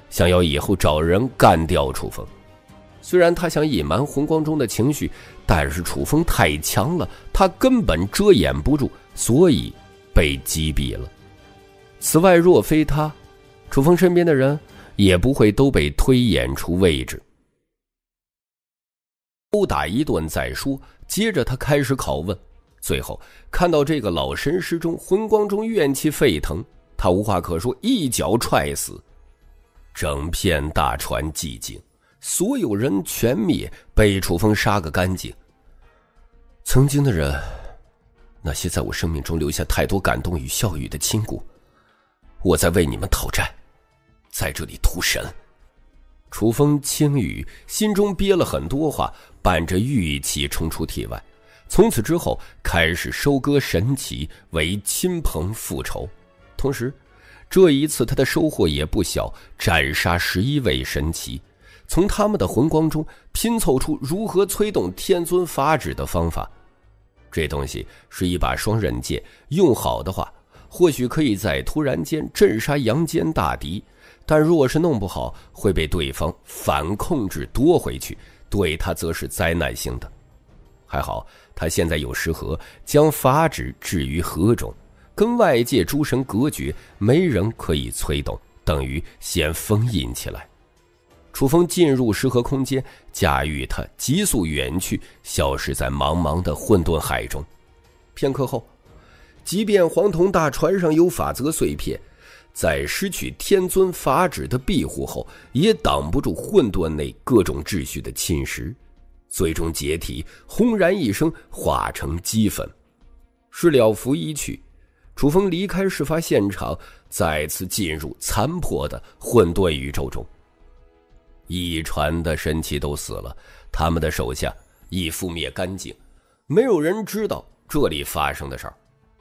想要以后找人干掉楚风。虽然他想隐瞒魂光中的情绪，但是楚风太强了，他根本遮掩不住，所以被击毙了。此外，若非他，楚风身边的人也不会都被推演出位置。殴打一顿再说，接着他开始拷问，最后看到这个老神师中魂光中怨气沸腾，他无话可说，一脚踹死。整片大船寂静，所有人全灭，被楚风杀个干净。曾经的人，那些在我生命中留下太多感动与笑语的亲故，我在为你们讨债，在这里屠神。楚风轻语，心中憋了很多话，伴着郁气冲出体外。从此之后，开始收割神奇，为亲朋复仇。同时，这一次他的收获也不小，斩杀11位神奇，从他们的魂光中拼凑出如何催动天尊法旨的方法。这东西是一把双刃剑，用好的话，或许可以在突然间震杀阳间大敌，但若是弄不好，会被对方反控制夺回去，对他则是灾难性的。还好他现在有石盒，将法旨置于盒中，跟外界诸神隔绝，没人可以催动，等于先封印起来。楚风进入石盒空间，驾驭它急速远去，消失在茫茫的混沌海中。片刻后，即便黄铜大船上有法则碎片，在失去天尊法旨的庇护后，也挡不住混沌内各种秩序的侵蚀，最终解体，轰然一声化成齑粉。事了拂衣去，楚风离开事发现场，再次进入残破的混沌宇宙中。一船的神奇都死了，他们的手下已覆灭干净，没有人知道这里发生的事儿。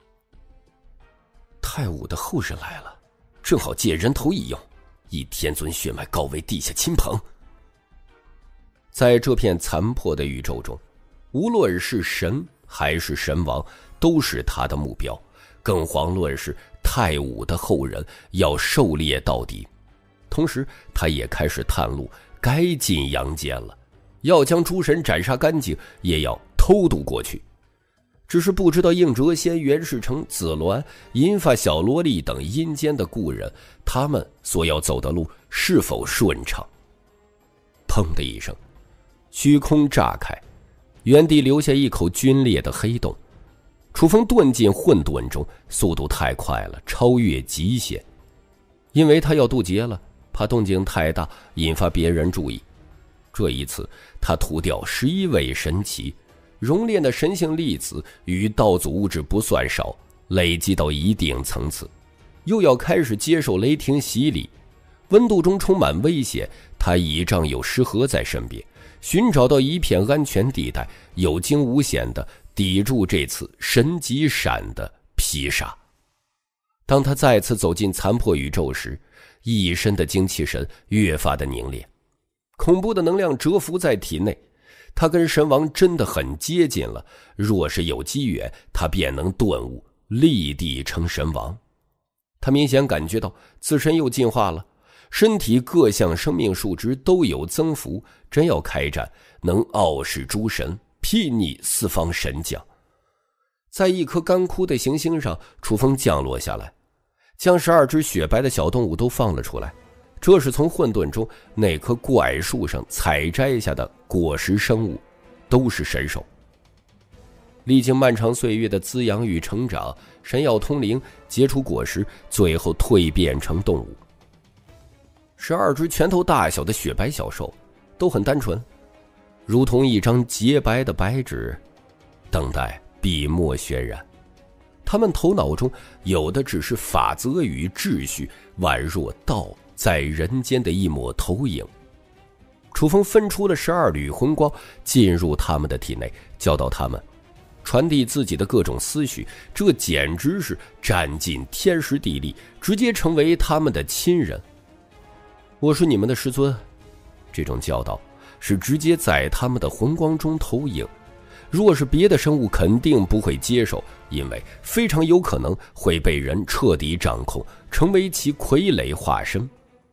太武的后人来了，正好借人头一用，以天尊血脉告慰地下亲朋。在这片残破的宇宙中，无论是神还是神王，都是他的目标，更遑论是太武的后人要狩猎到底。同时他也开始探路，该进阳间了，要将诸神斩杀干净，也要偷渡过去。只是不知道应谪仙、袁世成、紫鸾、银发小萝莉等阴间的故人，他们所要走的路是否顺畅。砰的一声，虚空炸开，原地留下一口皲裂的黑洞。楚风遁进混沌中，速度太快了，超越极限。因为他要渡劫了，怕动静太大引发别人注意。这一次他屠掉11位神奇，熔炼的神性粒子与道祖物质不算少，累积到一定层次，又要开始接受雷霆洗礼。温度中充满危险，他倚仗有石盒在身边，寻找到一片安全地带，有惊无险地抵住这次神级闪的劈杀。当他再次走进残破宇宙时，一身的精气神越发的凝练，恐怖的能量蛰伏在体内。他跟神王真的很接近了，若是有机缘，他便能顿悟，立地成神王。他明显感觉到自身又进化了，身体各项生命数值都有增幅，真要开战，能傲视诸神，睥睨四方神将。在一颗干枯的行星上，楚风降落下来，将12只雪白的小动物都放了出来，这是从混沌中那棵怪树上采摘下的果实生物，都是神兽。历经漫长岁月的滋养与成长，神药通灵，结出果实，最后蜕变成动物。12只拳头大小的雪白小兽，都很单纯，如同一张洁白的白纸，等待笔墨渲染。他们头脑中有的只是法则与秩序，宛若道在人间的一抹投影。楚风分出了12缕魂光，进入他们的体内，教导他们传递自己的各种思绪，这简直是占尽天时地利，直接成为他们的亲人。我是你们的师尊，这种教导是直接在他们的魂光中投影。若是别的生物肯定不会接受，因为非常有可能会被人彻底掌控，成为其傀儡化身。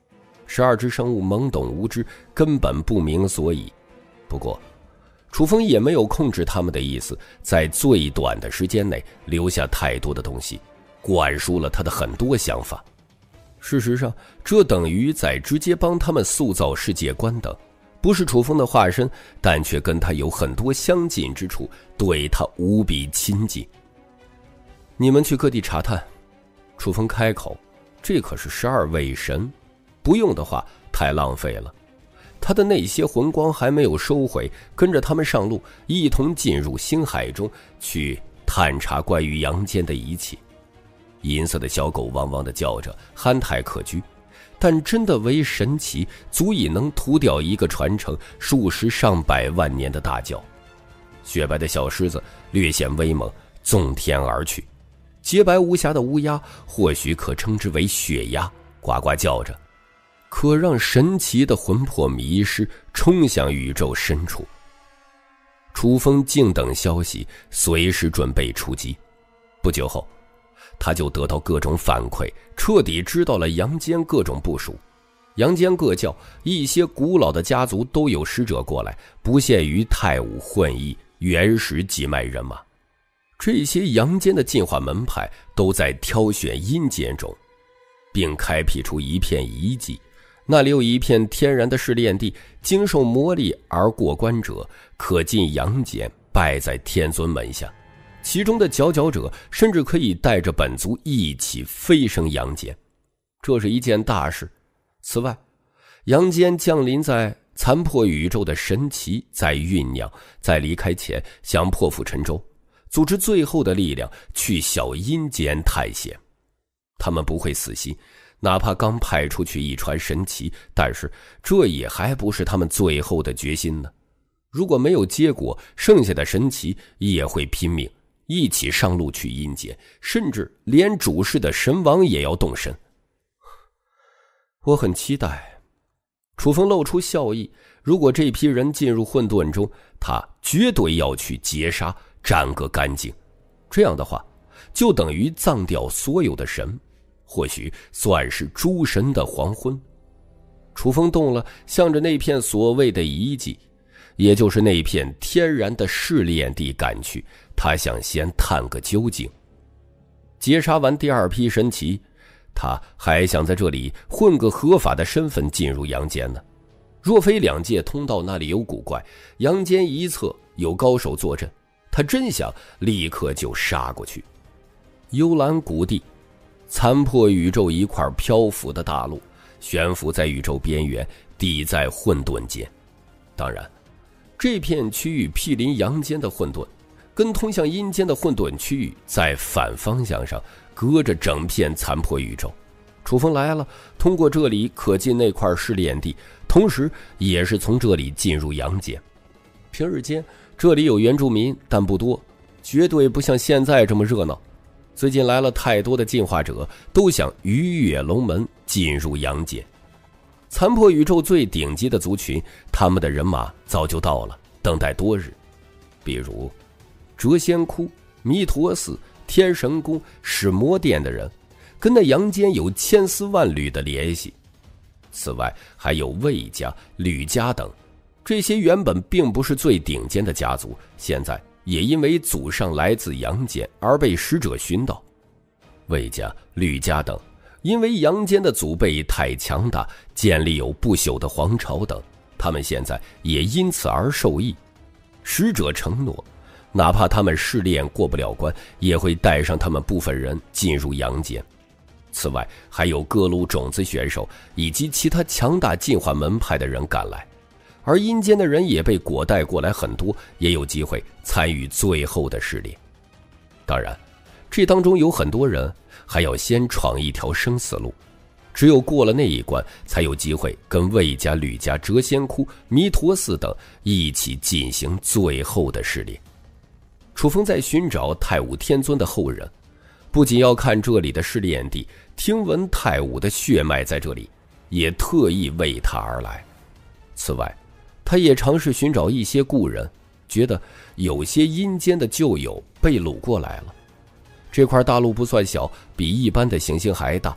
12只生物懵懂无知，根本不明所以。不过楚风也没有控制他们的意思，在最短的时间内留下太多的东西，灌输了他的很多想法。事实上，这等于在直接帮他们塑造世界观等，不是楚风的化身，但却跟他有很多相近之处，对他无比亲近。你们去各地查探。楚风开口，这可是12位神，不用的话太浪费了。他的那些魂光还没有收回，跟着他们上路，一同进入星海中去探查关于阳间的一切。银色的小狗汪汪地叫着，憨态可掬，但真的为神奇，足以能屠掉一个传承数十上百万年的大鹪。雪白的小狮子略显威猛，纵天而去。洁白无瑕的乌鸦或许可称之为雪鸦，呱呱叫着，可让神奇的魂魄迷失，冲向宇宙深处。楚风静等消息，随时准备出击。不久后，他就得到各种反馈，彻底知道了阳间各种部署。阳间各教一些古老的家族都有使者过来，不限于太武、混异、原始几脉人马。这些阳间的进化门派都在挑选阴间中，并开辟出一片遗迹，那里有一片天然的试炼地，经受磨砺而过关者可进阳间，拜在天尊门下。其中的佼佼者甚至可以带着本族一起飞升阳间，这是一件大事。此外，阳间降临在残破宇宙的神奇在酝酿，在离开前想破釜沉舟，组织最后的力量去小阴间探险。他们不会死心，哪怕刚派出去一船神奇，但是这也还不是他们最后的决心呢。如果没有结果，剩下的神奇也会拼命一起上路去阴间，甚至连主事的神王也要动身。我很期待。楚风露出笑意，如果这批人进入混沌中，他绝对要去截杀，斩个干净。这样的话，就等于葬掉所有的神，或许算是诸神的黄昏。楚风动了，向着那片所谓的遗迹，也就是那片天然的试炼地赶去。他想先探个究竟。截杀完第二批神奇，他还想在这里混个合法的身份进入阳间呢。若非两界通道那里有古怪，阳间一侧有高手坐镇，他真想立刻就杀过去。幽兰谷地，残破宇宙一块漂浮的大陆，悬浮在宇宙边缘，抵在混沌间。当然，这片区域毗邻阳间的混沌，跟通向阴间的混沌区域在反方向上，隔着整片残破宇宙。楚风来了，通过这里可进那块试炼地，同时也是从这里进入阳间。平日间这里有原住民，但不多，绝对不像现在这么热闹。最近来了太多的进化者，都想逾越龙门进入阳间。残破宇宙最顶级的族群，他们的人马早就到了，等待多日。比如谪仙窟、弥陀寺、天神宫、始魔殿的人，跟那阳间有千丝万缕的联系。此外还有魏家、吕家等，这些原本并不是最顶尖的家族，现在也因为祖上来自阳间而被使者寻到。魏家、吕家等因为阳间的祖辈太强大，建立有不朽的皇朝等，他们现在也因此而受益。使者承诺，哪怕他们试炼过不了关，也会带上他们部分人进入阳间。此外还有各路种子选手以及其他强大进化门派的人赶来，而阴间的人也被裹带过来很多，也有机会参与最后的试炼。当然这当中有很多人还要先闯一条生死路，只有过了那一关，才有机会跟魏家、吕家、谪仙窟、弥陀寺等一起进行最后的试炼。楚风在寻找太武天尊的后人，不仅要看这里的试炼地，听闻太武的血脉在这里，也特意为他而来。此外他也尝试寻找一些故人，觉得有些阴间的旧友被掳过来了。这块大陆不算小，比一般的行星还大，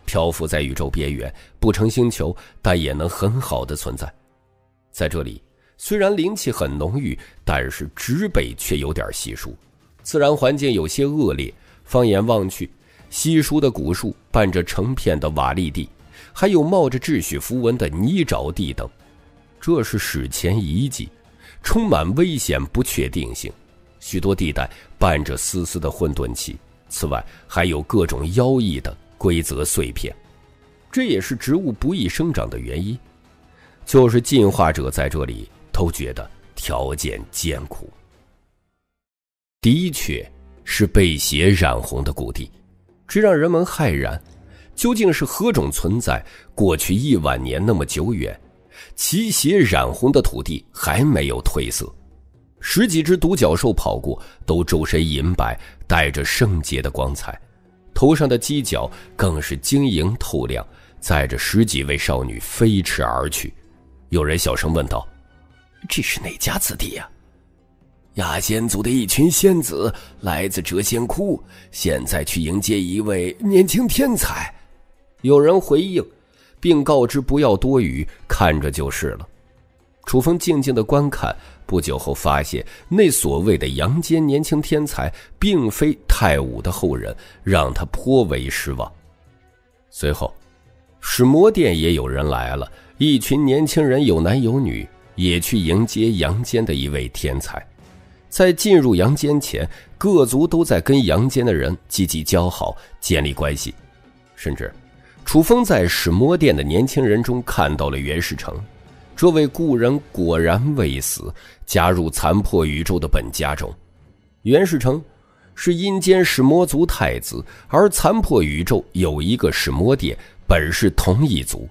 漂浮在宇宙边缘，不成星球，但也能很好的存在。在这里，虽然灵气很浓郁，但是植被却有点稀疏，自然环境有些恶劣。放眼望去，稀疏的古树伴着成片的瓦砾地，还有冒着秩序符文的泥沼地等。这是史前遗迹，充满危险不确定性，许多地带伴着丝丝的混沌气。此外还有各种妖异的规则碎片，这也是植物不易生长的原因。就是进化者在这里都觉得条件艰苦。的确是被血染红的谷地，这让人们骇然。究竟是何种存在？过去1万年那么久远，其血染红的土地还没有褪色。10几只独角兽跑过，都周身银白，带着圣洁的光彩，头上的犄角更是晶莹透亮，载着10几位少女飞驰而去。有人小声问道：“这是哪家子弟呀？”“ 亚仙族的一群仙子来自谪仙窟，现在去迎接一位年轻天才。” 有人回应，并告知不要多语，看着就是了。楚风静静地观看，不久后发现那所谓的阳间年轻天才并非太武的后人，让他颇为失望。随后使魔殿也有人来了，一群年轻人有男有女，也去迎接阳间的一位天才。在进入阳间前，各族都在跟阳间的人积极交好，建立关系。甚至楚风在使魔殿的年轻人中看到了袁世成，这位故人果然未死，加入残破宇宙的本家中。袁世成是阴间使魔族太子，而残破宇宙有一个使魔殿，本是同一族。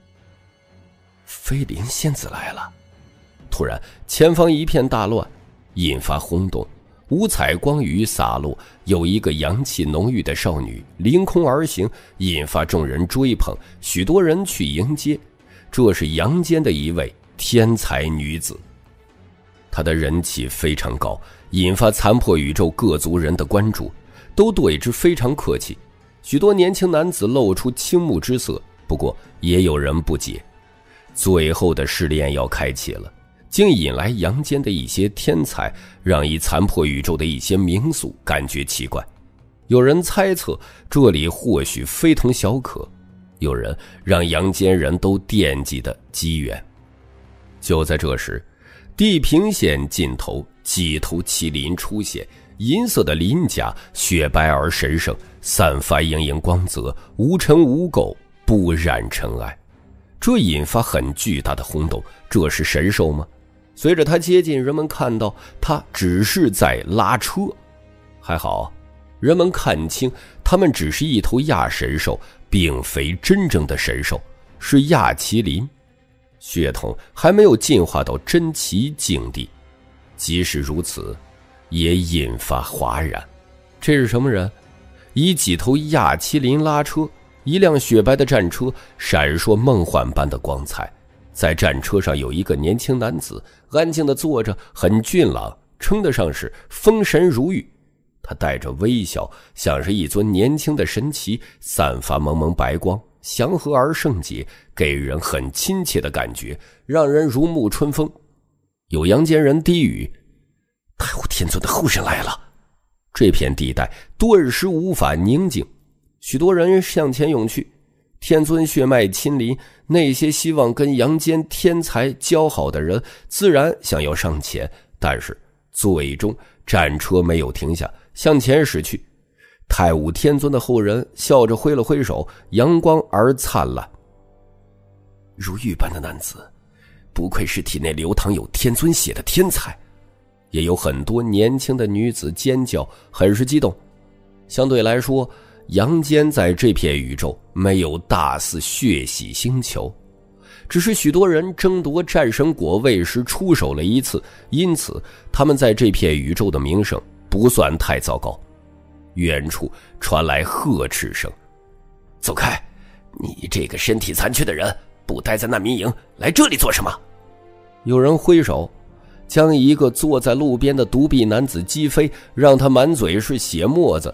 飞灵仙子来了。突然前方一片大乱，引发轰动，五彩光雨洒落，有一个阳气浓郁的少女凌空而行，引发众人追捧，许多人去迎接。这是阳间的一位天才女子，她的人气非常高，引发残破宇宙各族人的关注，都对之非常客气。许多年轻男子露出倾慕之色，不过也有人不解。最后的试炼要开启了，竟引来阳间的一些天才，让以残破宇宙的一些民俗感觉奇怪。有人猜测这里或许非同小可，有人让阳间人都惦记的机缘。就在这时，地平线尽头几头麒麟出现，银色的鳞甲雪白而神圣，散发莹莹光泽，无尘无垢，不染尘埃。这引发很巨大的轰动，这是神兽吗？随着他接近，人们看到他只是在拉车。还好人们看清他们只是一头亚神兽，并非真正的神兽，是亚麒麟，血统还没有进化到真奇境地。即使如此，也引发哗然。这是什么人？以几头亚麒麟拉车，一辆雪白的战车闪烁梦幻般的光彩。在战车上有一个年轻男子，安静地坐着，很俊朗，称得上是风神如玉。他带着微笑，像是一尊年轻的神祇，散发蒙蒙白光，祥和而圣洁，给人很亲切的感觉，让人如沐春风。有阳间人低语：“太武天尊的后人来了。”这片地带顿时无法宁静，许多人向前涌去。天尊血脉亲临，那些希望跟阳间天才交好的人自然想要上前，但是最终战车没有停下，向前驶去。太武天尊的后人笑着挥了挥手，阳光而灿烂。如玉般的男子，不愧是体内流淌有天尊血的天才。也有很多年轻的女子尖叫，很是激动。相对来说，阳间在这片宇宙没有大肆血洗星球，只是许多人争夺战神果位时出手了一次，因此他们在这片宇宙的名声不算太糟糕。远处传来呵斥声：“ 走开！你这个身体残缺的人，不待在难民营，来这里做什么？” 有人挥手将一个坐在路边的独臂男子击飞，让他满嘴是血沫子。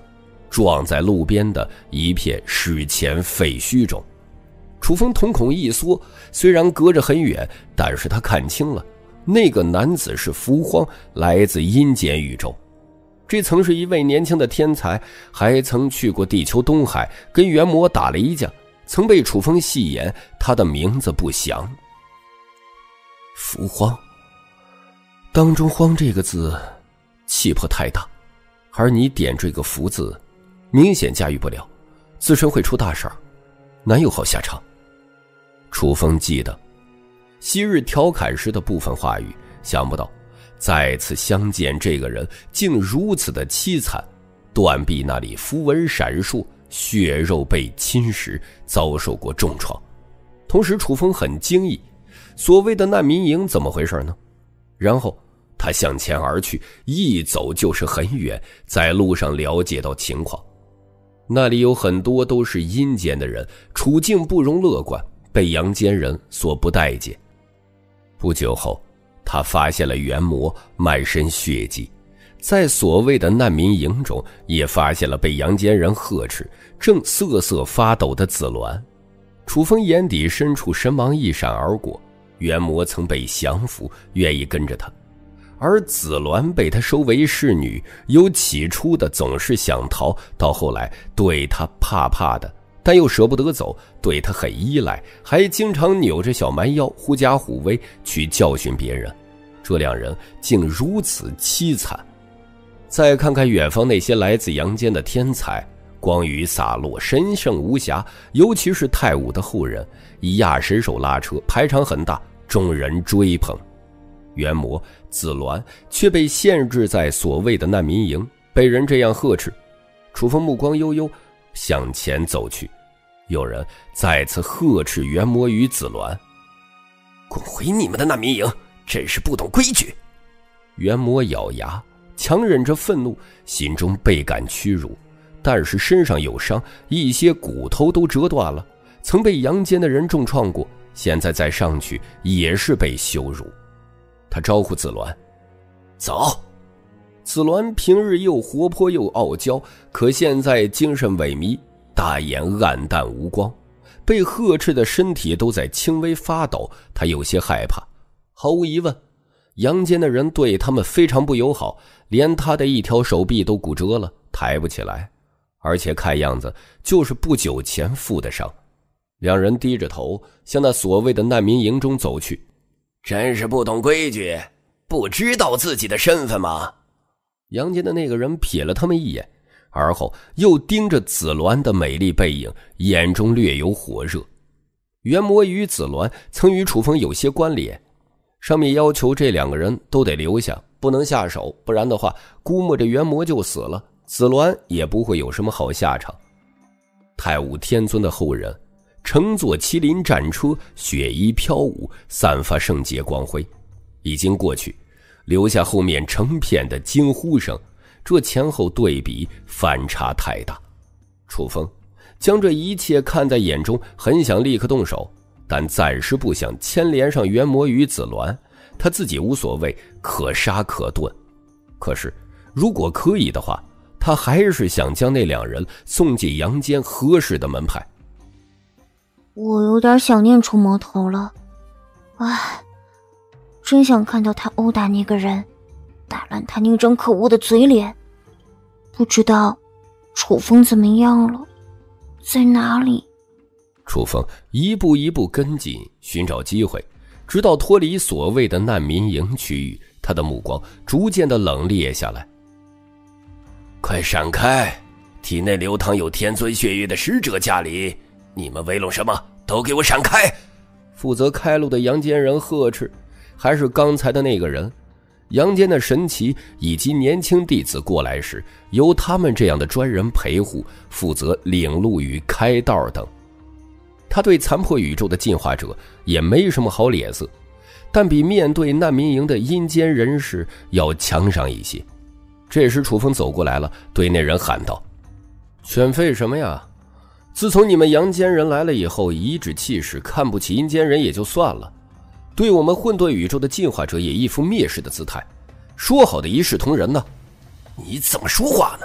撞在路边的一片史前废墟中。楚风瞳孔一缩，虽然隔着很远，但是他看清了，那个男子是伏荒，来自阴间宇宙。这曾是一位年轻的天才，还曾去过地球东海，跟元魔打了一架，曾被楚风戏言他的名字不详。伏荒，当中荒这个字气魄太大，而你点这个伏字明显驾驭不了，自身会出大事儿，难有好下场。楚风记得昔日调侃时的部分话语，想不到再次相见这个人竟如此的凄惨，断臂那里符文闪烁，血肉被侵蚀，遭受过重创。同时楚风很惊异，所谓的难民营怎么回事呢？然后他向前而去，一走就是很远，在路上了解到情况，那里有很多都是阴间的人，处境不容乐观，被阳间人所不待见。不久后，他发现了元魔满身血迹，在所谓的难民营中也发现了被阳间人呵斥正瑟瑟发抖的紫鸾。楚风眼底深处神芒一闪而过，元魔曾被降服，愿意跟着他，而紫鸾被他收为侍女，由起初的总是想逃，到后来对他怕怕的，但又舍不得走，对他很依赖，还经常扭着小蛮腰狐假虎威去教训别人。这两人竟如此凄惨。再看看远方那些来自阳间的天才，光雨洒落，神圣无瑕，尤其是太武的后人，以亚神手拉车，排场很大，众人追捧。元魔紫鸾却被限制在所谓的难民营，被人这样呵斥。楚风目光悠悠向前走去，有人再次呵斥元魔与紫鸾： 滚回你们的难民营，真是不懂规矩。 元魔咬牙强忍着愤怒，心中倍感屈辱，但是身上有伤，一些骨头都折断了，曾被阳间的人重创过，现在再上去也是被羞辱。他招呼紫鸾： 走。 紫鸾平日又活泼又傲娇，可现在精神萎靡，大眼暗淡无光，被呵斥的身体都在轻微发抖，他有些害怕。毫无疑问，阳间的人对他们非常不友好，连他的一条手臂都骨折了，抬不起来，而且看样子就是不久前负的伤。两人低着头向那所谓的难民营中走去。 真是不懂规矩，不知道自己的身份吗？ 阳间的那个人瞥了他们一眼，而后又盯着紫鸾的美丽背影，眼中略有火热。元魔与紫鸾曾与楚风有些关联，上面要求这两个人都得留下，不能下手，不然的话估摸着元魔就死了，紫鸾也不会有什么好下场。太武天尊的后人乘坐麒麟战车，血衣飘舞，散发圣洁光辉，已经过去，留下后面成片的惊呼声，这前后对比反差太大。楚风将这一切看在眼中，很想立刻动手，但暂时不想牵连上元魔与紫鸾，他自己无所谓，可杀可遁。可是如果可以的话，他还是想将那两人送进阳间合适的门派。 我有点想念楚魔头了，唉，真想看到他殴打那个人，打烂他那张可恶的嘴脸。不知道楚风怎么样了，在哪里？ 楚风一步一步跟进，寻找机会，直到脱离所谓的难民营区域，他的目光逐渐的冷冽下来。 快闪开，体内流淌有天尊血液的使者驾临，你们围拢什么？都给我闪开！ 负责开路的阳间人呵斥，还是刚才的那个人。阳间的神奇以及年轻弟子过来时，由他们这样的专人陪护，负责领路与开道等。他对残破宇宙的进化者也没什么好脸色，但比面对难民营的阴间人士要强上一些。这时楚风走过来了，对那人喊道：犬吠什么呀？自从你们阳间人来了以后，颐指气使，看不起阴间人也就算了，对我们混沌宇宙的进化者也一副蔑视的姿态，说好的一视同仁呢？ 你怎么说话呢？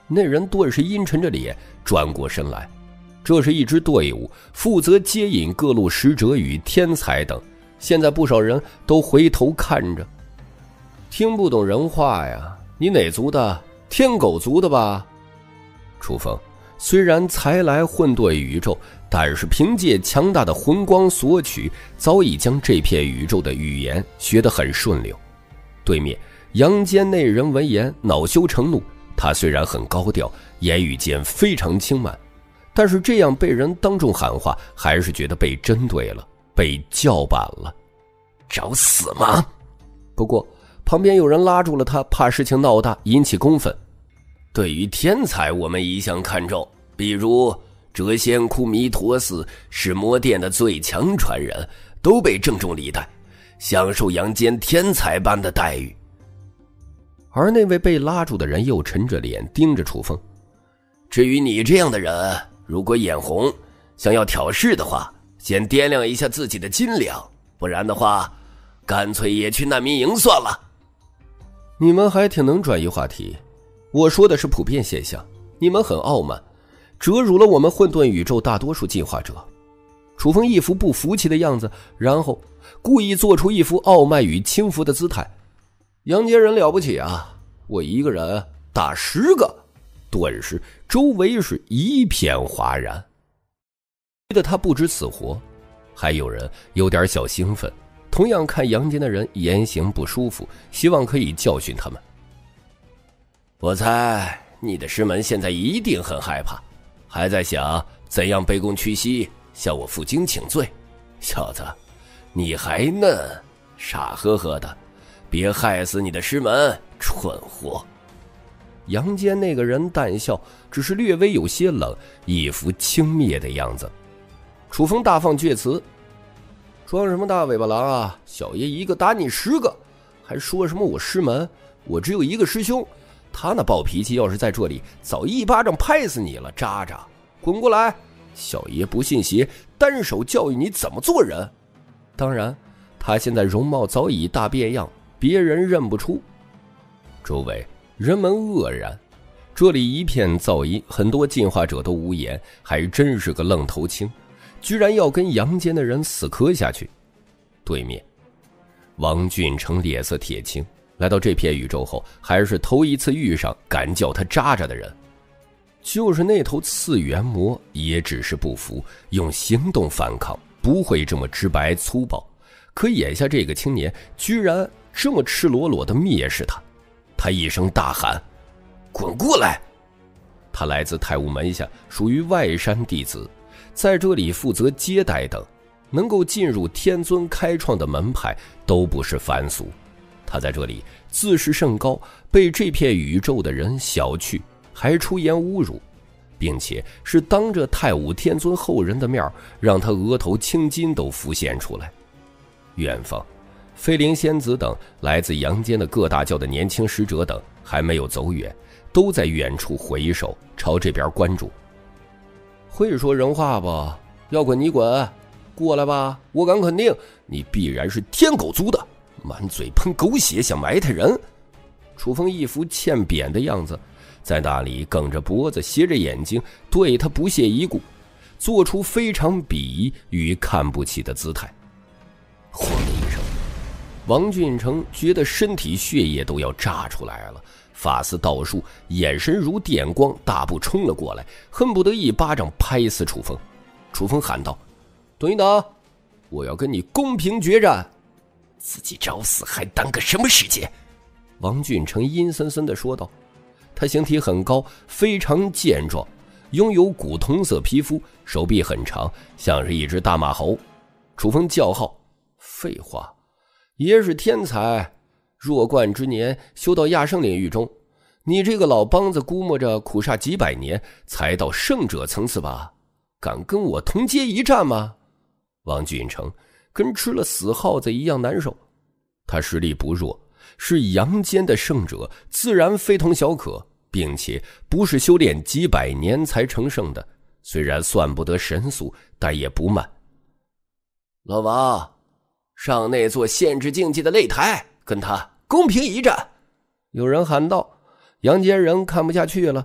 那人顿时阴沉着脸转过身来。这是一支队伍，负责接引各路使者与天才等。现在不少人都回头看着。听不懂人话呀？你哪族的？天狗族的吧？楚风虽然才来混沌宇宙，但是凭借强大的魂光索取，早已将这片宇宙的语言学得很顺溜。对面阳间那人闻言恼羞成怒，他虽然很高调，言语间非常轻慢，但是这样被人当众喊话，还是觉得被针对了，被叫板了。 找死吗？ 不过旁边有人拉住了他，怕事情闹大引起公愤。 对于天才我们一向看重，比如谪仙窟弥陀寺是魔殿的最强传人，都被郑重礼待，享受阳间天才般的待遇。 而那位被拉住的人又沉着脸盯着楚风。 至于你这样的人，如果眼红想要挑事的话，先掂量一下自己的斤两，不然的话干脆也去难民营算了。 你们还挺能转移话题，我说的是普遍现象，你们很傲慢，折辱了我们混沌宇宙大多数进化者。楚风一副不服气的样子，然后故意做出一副傲慢与轻浮的姿态。阳间人了不起啊，我一个人打10个。顿时周围是一片哗然，觉得他不知死活。还有人有点小兴奋，同样看阳间的人言行不舒服，希望可以教训他们。 我猜你的师门现在一定很害怕，还在想怎样卑躬屈膝向我负荆请罪。小子，你还嫩，傻呵呵的，别害死你的师门，蠢货。 阳间那个人淡笑，只是略微有些冷，一副轻蔑的样子。楚风大放厥词：装什么大尾巴狼啊，小爷一个打你10个，还说什么我师门，我只有一个师兄，他那暴脾气要是在这里早一巴掌拍死你了，渣渣滚过来，小爷不信邪，单手教育你怎么做人。当然他现在容貌早已大变样，别人认不出。周围人们愕然，这里一片噪音，很多进化者都无言，还真是个愣头青，居然要跟阳间的人死磕下去。对面王俊成脸色铁青，来到这片宇宙后还是头一次遇上敢叫他渣渣的人。就是那头次元魔也只是不服，用行动反抗，不会这么直白粗暴，可眼下这个青年居然这么赤裸裸地蔑视他。他一声大喊：滚过来！他来自太武门下，属于外山弟子，在这里负责接待等，能够进入天尊开创的门派都不是凡俗。他在这里自视甚高，被这片宇宙的人小觑，还出言侮辱，并且是当着太武天尊后人的面，让他额头青筋都浮现出来。远方飞灵仙子等来自阳间的各大教的年轻使者等还没有走远，都在远处回首朝这边关注。会说人话不？要滚你滚，过来吧，我敢肯定你必然是天狗族的，满嘴喷狗血想埋汰人。楚风一副欠扁的样子，在那里梗着脖子斜着眼睛对他不屑一顾，做出非常鄙夷与看不起的姿态。轰的一声，王俊成觉得身体血液都要炸出来了，发丝倒竖，眼神如电光，大步冲了过来，恨不得一巴掌拍死楚风。楚风喊道：等一等，我要跟你公平决战。 自己找死还耽搁什么时间？ 王俊成阴森森地说道。他形体很高，非常健壮，拥有古铜色皮肤，手臂很长，像是一只大马猴。楚风叫号：废话，爷是天才，弱冠之年修到亚圣领域中，你这个老梆子估摸着苦煞几百年才到圣者层次吧？敢跟我同阶一战吗？王俊成跟吃了死耗子一样难受。他实力不弱，是阳间的圣者，自然非同小可，并且不是修炼几百年才成圣的，虽然算不得神速，但也不慢。 老王，上那座限制竞技的擂台，跟他公平一战。 有人喊道。阳间人看不下去了，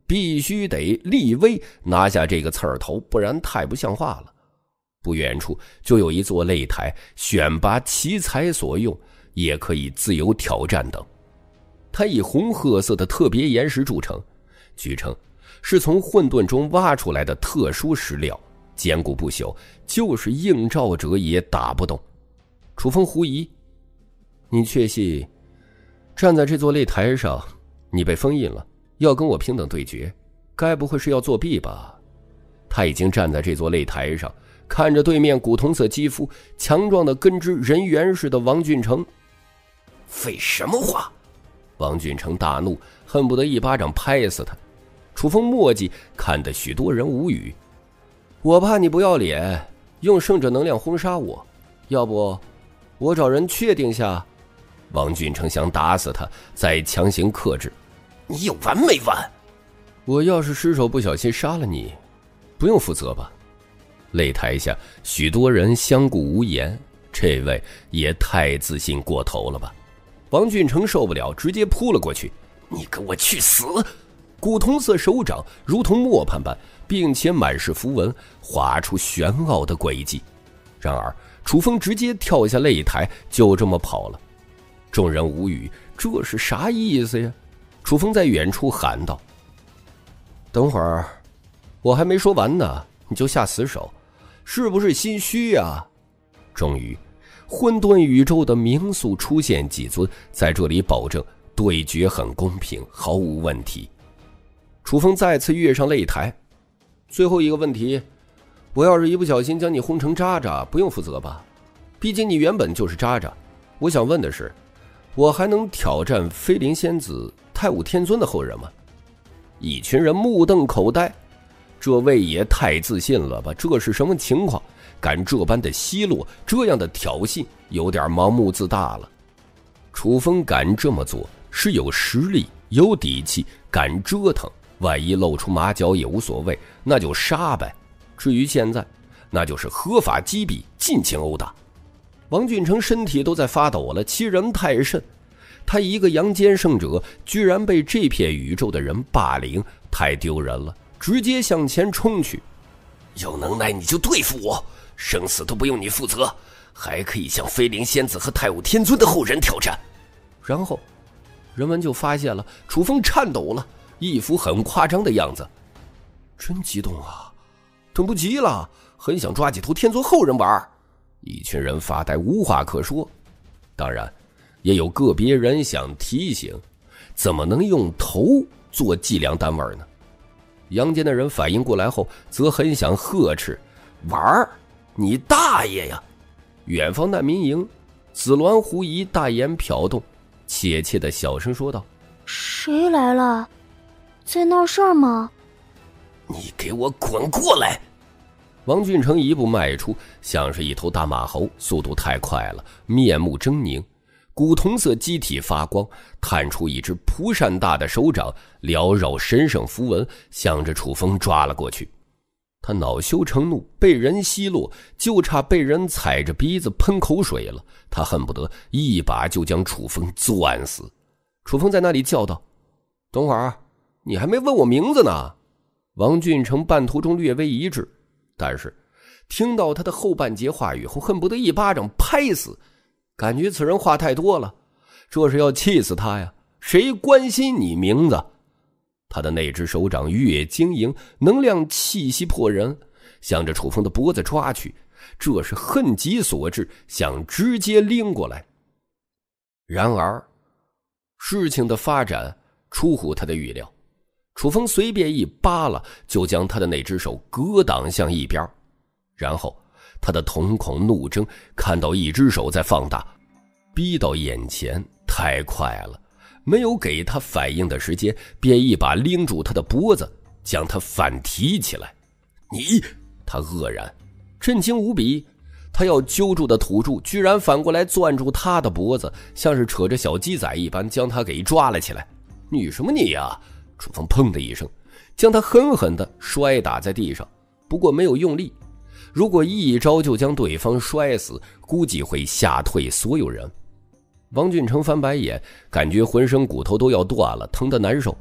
必须得立威拿下这个刺儿头，不然太不像话了。不远处就有一座擂台，选拔奇才所用，也可以自由挑战等。它以红褐色的特别岩石铸成，据称是从混沌中挖出来的特殊石料，坚固不朽，就是映照者也打不动。楚风狐疑：你确信站在这座擂台上，你被封印了，要跟我平等对决，该不会是要作弊吧？他已经站在这座擂台上，看着对面古铜色肌肤、强壮的跟之人猿似的王俊成。 废什么话！ 王俊成大怒，恨不得一巴掌拍死他。楚风墨迹，看得许多人无语。我怕你不要脸，用圣者能量轰杀我，要不我找人确定下。王俊成想打死他，再强行克制。 你有完没完？ 我要是失手不小心杀了你，不用负责吧？擂台下许多人相顾无言，这位也太自信过头了吧？王俊成受不了，直接扑了过去。 你跟我去死！ 古铜色手掌如同磨盘般，并且满是符文，画出玄奥的轨迹。然而楚风直接跳下擂台，就这么跑了。众人无语，这是啥意思呀？楚风在远处喊道：等会儿我还没说完呢，你就下死手，是不是心虚啊？终于混沌宇宙的名宿出现几尊，在这里保证对决很公平，毫无问题。楚风再次跃上擂台。最后一个问题，我要是一不小心将你轰成渣渣，不用负责吧？毕竟你原本就是渣渣。我想问的是，我还能挑战飞灵仙子、太武天尊的后人吗？一群人目瞪口呆，这位也太自信了吧？这是什么情况？敢这般的奚落，这样的挑衅，有点盲目自大了。楚风敢这么做，是有实力、有底气，敢折腾。万一露出马脚也无所谓，那就杀呗。至于现在，那就是合法击毙，尽情殴打。王俊成身体都在发抖了，欺人太甚。他一个阳间圣者，居然被这片宇宙的人霸凌，太丢人了，直接向前冲去。 有能耐你就对付我，生死都不用你负责，还可以向飞灵仙子和太武天尊的后人挑战。 然后人们就发现了楚风颤抖了，一副很夸张的样子。真激动啊，等不及了，很想抓几头天尊后人玩。一群人发呆，无话可说。当然也有个别人想提醒，怎么能用头做计量单位呢？阳间的人反应过来后，则很想呵斥：玩你大爷呀！远方难民营，紫鸾狐疑大眼瞟动，怯怯的小声说道： 谁来了？在闹事儿吗？ 你给我滚过来！ 王俊成一步迈出，像是一头大马猴，速度太快了，面目狰狞，古铜色机体发光，探出一只蒲扇大的手掌，缭绕神圣符文，向着楚风抓了过去。他恼羞成怒，被人奚落，就差被人踩着鼻子喷口水了。他恨不得一把就将楚风攥死。楚风在那里叫道：等会儿，你还没问我名字呢。王俊成半途中略微一滞，但是听到他的后半截话语后，恨不得一巴掌拍死，感觉此人话太多了，这是要气死他呀！谁关心你名字？他的那只手掌越晶莹，能量气息迫人，向着楚风的脖子抓去，这是恨极所致，想直接拎过来。然而事情的发展出乎他的预料，楚风随便一扒拉，就将他的那只手格挡向一边，然后他的瞳孔怒睁，看到一只手在放大，逼到眼前，太快了，没有给他反应的时间，便一把拎住他的脖子，将他反提起来。你！他愕然，震惊无比，他要揪住的土著居然反过来攥住他的脖子，像是扯着小鸡仔一般将他给抓了起来。你什么你呀！楚风砰的一声，将他狠狠地摔打在地上，不过没有用力。如果一招就将对方摔死，估计会吓退所有人。王俊成翻白眼，感觉浑身骨头都要断了，疼得难受，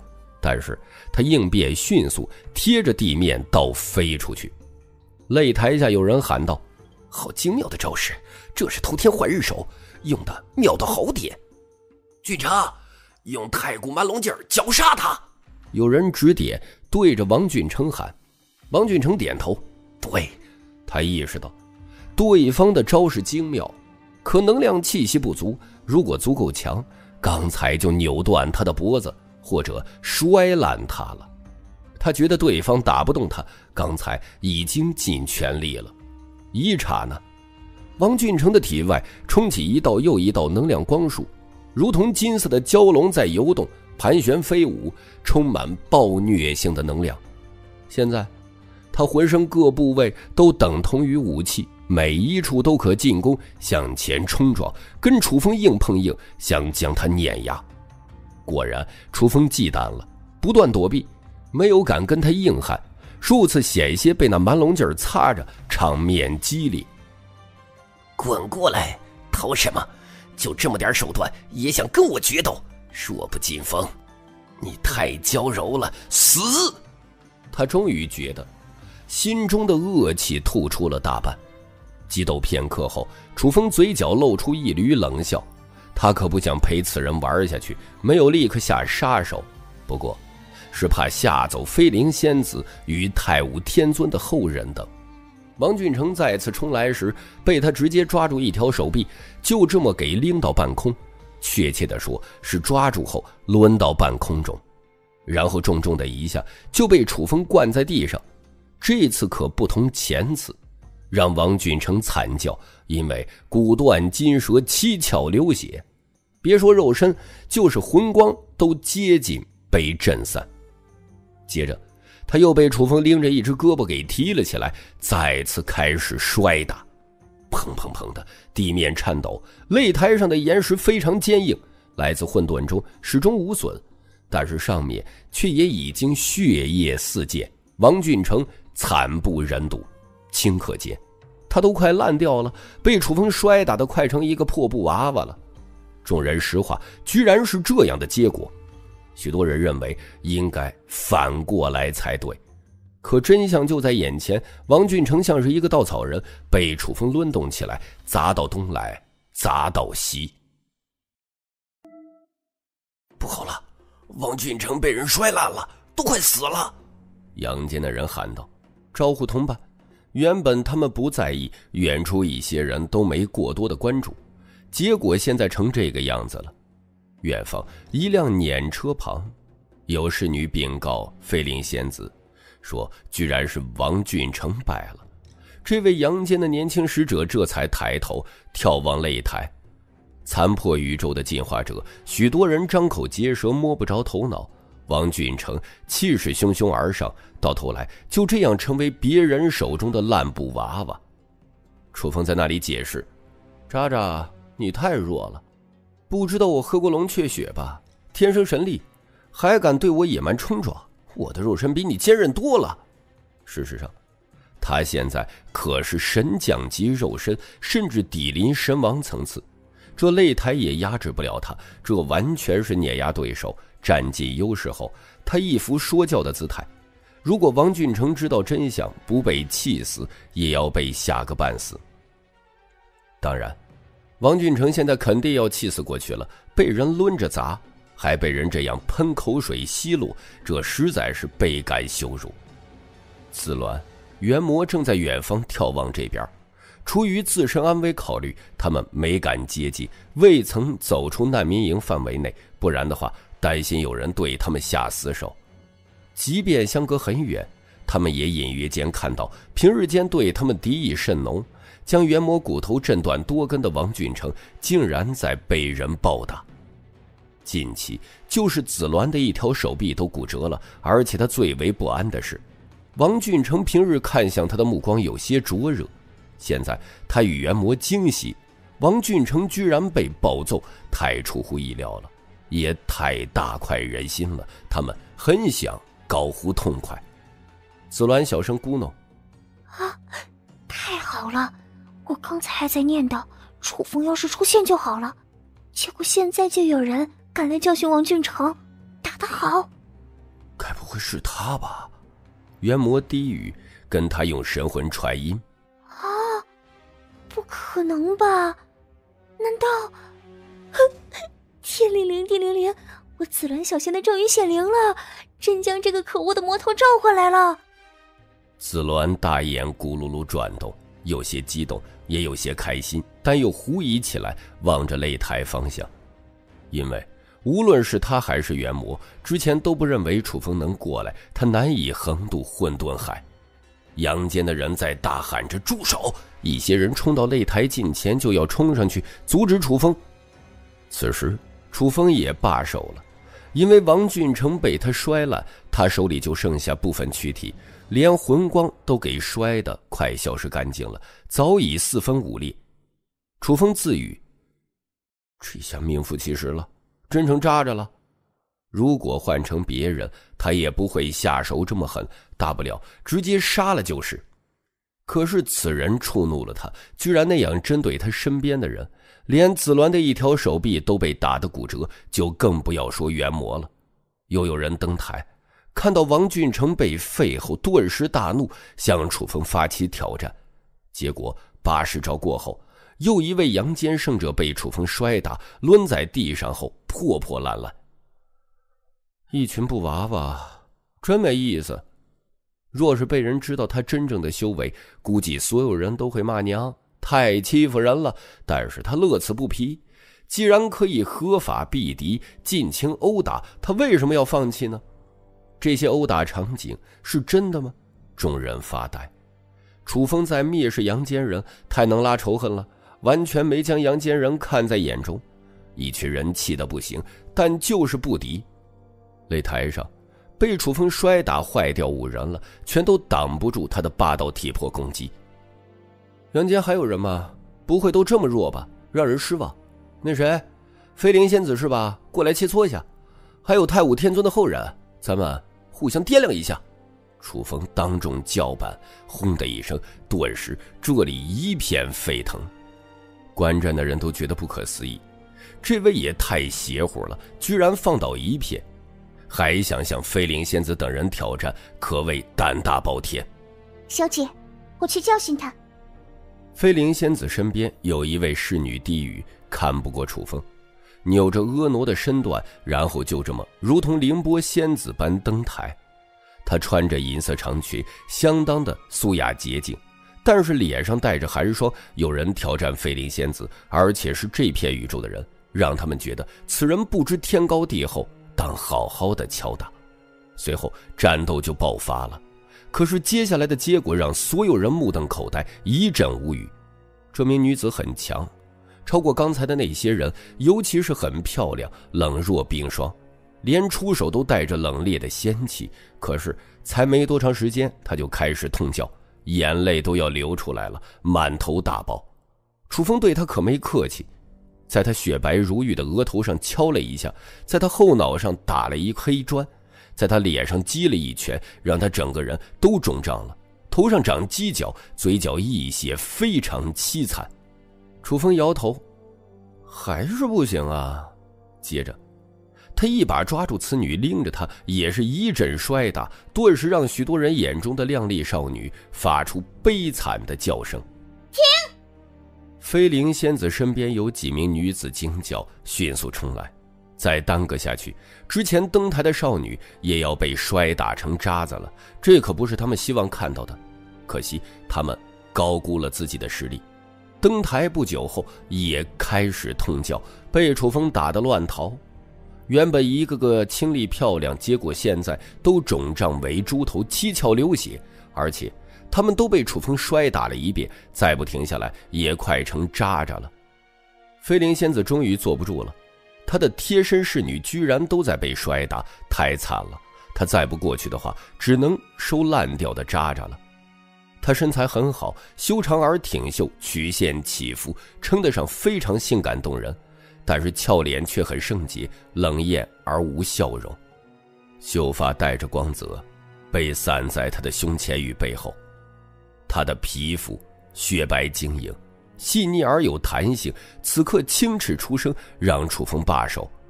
但是他应变迅速，贴着地面倒飞出去。擂台下有人喊道： 好精妙的招式，这是偷天换日手，用的妙到好点。俊成，用太古蛮龙劲儿绞杀他。 有人指点，对着王俊成喊。王俊成点头， 对。 他意识到对方的招式精妙，可能量气息不足，如果足够强，刚才就扭断他的脖子或者摔烂他了。他觉得对方打不动他，刚才已经尽全力了。一刹那，王俊成的体外冲起一道又一道能量光束，如同金色的蛟龙在游动，盘旋飞舞，充满暴虐性的能量。现在他浑身各部位都等同于武器，每一处都可进攻，向前冲撞，跟楚风硬碰硬，想将他碾压。果然，楚风忌惮了，不断躲避，没有敢跟他硬汉，数次险些被那蛮龙劲儿擦着，场面激烈。 滚过来，逃什么？就这么点手段也想跟我决斗？弱不禁风，你太娇柔了，死！ 他终于觉得心中的恶气吐出了大半。激斗片刻后，楚风嘴角露出一缕冷笑，他可不想陪此人玩下去，没有立刻下杀手，不过是怕吓走飞灵仙子与太武天尊的后人等。王俊成再次冲来时，被他直接抓住一条手臂，就这么给拎到半空，确切地说是抓住后抡到半空中，然后重重的一下就被楚风灌在地上。这次可不同前次，让王俊成惨叫，因为骨断筋折，七窍流血，别说肉身，就是魂光都接近被震散。接着他又被楚风拎着一只胳膊给提了起来，再次开始摔打。砰砰砰的，地面颤抖，擂台上的岩石非常坚硬，来自混沌中始终无损，但是上面却也已经血液四溅。王俊成惨不忍睹，顷刻间他都快烂掉了，被楚风摔打得快成一个破布娃娃了。众人石化，居然是这样的结果。许多人认为应该反过来才对，可真相就在眼前。王俊成像是一个稻草人，被楚风抡动起来，砸到东来，砸到西。 不好了，王俊成被人摔烂了，都快死了！ 阳间的人喊道，招呼同伴。原本他们不在意，远处一些人都没过多的关注，结果现在成这个样子了。远方一辆辇车旁，有侍女禀告飞灵仙子，说居然是王俊成败了。这位阳间的年轻使者这才抬头眺望擂台，残破宇宙的进化者，许多人张口结舌，摸不着头脑。王俊成气势汹汹而上，到头来就这样成为别人手中的烂布娃娃。楚风在那里解释，渣渣，你太弱了，不知道我喝过龙雀血吧？天生神力，还敢对我野蛮冲撞，我的肉身比你坚韧多了。事实上他现在可是神将级肉身，甚至抵临神王层次，这擂台也压制不了他，这完全是碾压对手，占尽优势后他一副说教的姿态。如果王俊成知道真相，不被气死也要被吓个半死。当然王俊成现在肯定要气死过去了，被人抡着砸，还被人这样喷口水奚落，这实在是倍感羞辱。紫鸾、元魔正在远方眺望这边，出于自身安危考虑，他们没敢接近，未曾走出难民营范围内，不然的话担心有人对他们下死手。即便相隔很远，他们也隐约间看到平日间对他们敌意甚浓，将元魔骨头震断多根的王俊成竟然在被人暴打。近期就是紫鸾的一条手臂都骨折了，而且他最为不安的是，王俊成平日看向他的目光有些灼热，现在他与元魔惊喜，王俊成居然被暴揍，太出乎意料了，也太大快人心了，他们很想高呼痛快。紫鸾小声咕哝， 太好了，我刚才还在念叨楚风要是出现就好了，结果现在就有人赶来教训王俊成，打得好。 会是他吧？元魔低语，跟他用神魂传音。 啊，不可能吧？难道……天灵灵地灵灵，我紫鸾小仙的咒语显灵了，真将这个可恶的魔头召回来了。 紫鸾大眼咕噜噜转动，有些激动，也有些开心，但又狐疑起来，望着擂台方向。因为无论是他还是元魔，之前都不认为楚风能过来，他难以横渡混沌海。阳间的人在大喊着住手，一些人冲到擂台近前，就要冲上去阻止楚风。此时楚风也罢手了，因为王俊成被他摔烂，他手里就剩下部分躯体，连魂光都给摔得快消失干净了，早已四分五裂。楚风自语，这下名副其实了，真成渣渣了。如果换成别人，他也不会下手这么狠，大不了直接杀了就是。可是此人触怒了他，居然那样针对他身边的人，连紫鸾的一条手臂都被打得骨折，就更不要说元魔了。又有人登台，看到王俊成被废后，顿时大怒，向楚风发起挑战。结果80招过后，又一位阳间圣者被楚风摔打，抡在地上后破破烂烂。一群布娃娃，真没意思。若是被人知道他真正的修为，估计所有人都会骂娘，太欺负人了。但是他乐此不疲，既然可以合法避敌，尽情殴打，他为什么要放弃呢？这些殴打场景是真的吗？众人发呆。楚风在蔑视阳间人，太能拉仇恨了，完全没将阳间人看在眼中。一群人气得不行，但就是不敌。擂台上被楚风摔打坏掉5人了，全都挡不住他的霸道体魄攻击。阳间还有人吗？不会都这么弱吧？让人失望。那谁，飞灵仙子是吧？过来切磋一下。还有太武天尊的后人，咱们互相掂量一下。楚风当众叫板，轰的一声，顿时这里一片沸腾。观战的人都觉得不可思议，这位也太邪乎了，居然放倒一片，还想向飞灵仙子等人挑战，可谓胆大包天。 小姐，我去教训他。 飞灵仙子身边有一位侍女低语，看不过楚风，扭着婀娜的身段，然后就这么如同凌波仙子般登台。她穿着银色长裙，相当的素雅洁净，但是脸上带着寒霜。有人挑战飞灵仙子，而且是这片宇宙的人，让他们觉得此人不知天高地厚，当好好的敲打。随后战斗就爆发了，可是接下来的结果让所有人目瞪口呆，一阵无语。这名女子很强，超过刚才的那些人，尤其是很漂亮，冷若冰霜，连出手都带着冷冽的仙气。可是才没多长时间，她就开始痛叫，眼泪都要流出来了，满头大包。楚风对她可没客气，在她雪白如玉的额头上敲了一下，在她后脑上打了一黑砖，在她脸上击了一拳，让她整个人都肿胀了，头上长犄角，嘴角溢血，非常凄惨。楚风摇头，还是不行啊。接着他一把抓住此女，拎着她也是一阵摔打，顿时让许多人眼中的靓丽少女发出悲惨的叫声。 停！ 飞灵仙子身边有几名女子惊叫，迅速冲来。再耽搁下去，之前登台的少女也要被摔打成渣子了，这可不是他们希望看到的。可惜他们高估了自己的实力，登台不久后也开始痛叫，被楚风打得乱逃。原本一个个清丽漂亮，结果现在都肿胀为猪头，七窍流血，而且他们都被楚风摔打了一遍，再不停下来也快成渣渣了。飞灵仙子终于坐不住了，她的贴身侍女居然都在被摔打，太惨了，她再不过去的话，只能收烂掉的渣渣了。她身材很好，修长而挺秀，曲线起伏，称得上非常性感动人，但是俏脸却很圣洁，冷艳而无笑容。秀发带着光泽，被散在她的胸前与背后。她的皮肤雪白晶莹，细腻而有弹性，此刻轻齿出声，让楚风罢手。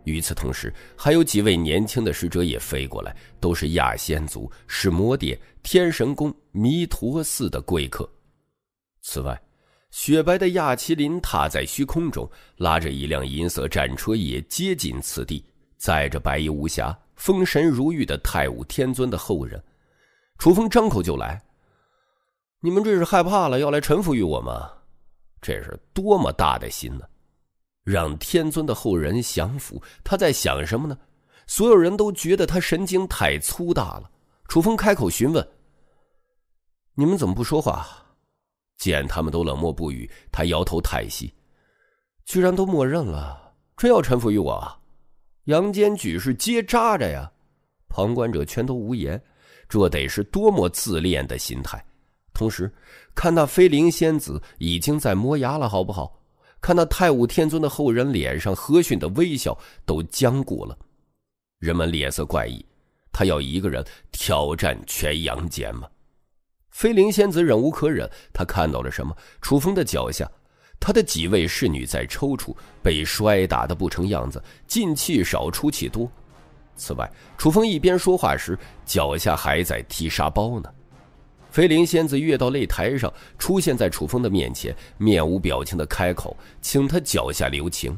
与此同时，还有几位年轻的使者也飞过来，都是亚仙族、始摩殿、天神宫、弥陀寺的贵客。此外，雪白的亚麒麟踏在虚空中，拉着一辆银色战车也接近此地，载着白衣无瑕、风神如玉的太武天尊的后人。楚风张口就来：“你们这是害怕了，要来臣服于我吗？这是多么大的心呢！让天尊的后人降服，他在想什么呢？”所有人都觉得他神经太粗大了。楚风开口询问：“你们怎么不说话？”见他们都冷漠不语，他摇头叹息：“居然都默认了，真要臣服于我啊？阳间举事皆扎着呀！”旁观者全都无言，这得是多么自恋的心态。同时看那飞灵仙子已经在磨牙了，好不好？看那太武天尊的后人脸上和煦的微笑都僵固了。人们脸色怪异，他要一个人挑战全阳间吗？飞灵仙子忍无可忍，他看到了什么？楚风的脚下，他的几位侍女在抽搐，被摔打得不成样子，进气少出气多。此外，楚风一边说话时，脚下还在踢沙包呢。飞灵仙子跃到擂台上，出现在楚风的面前，面无表情地开口，请他脚下留情。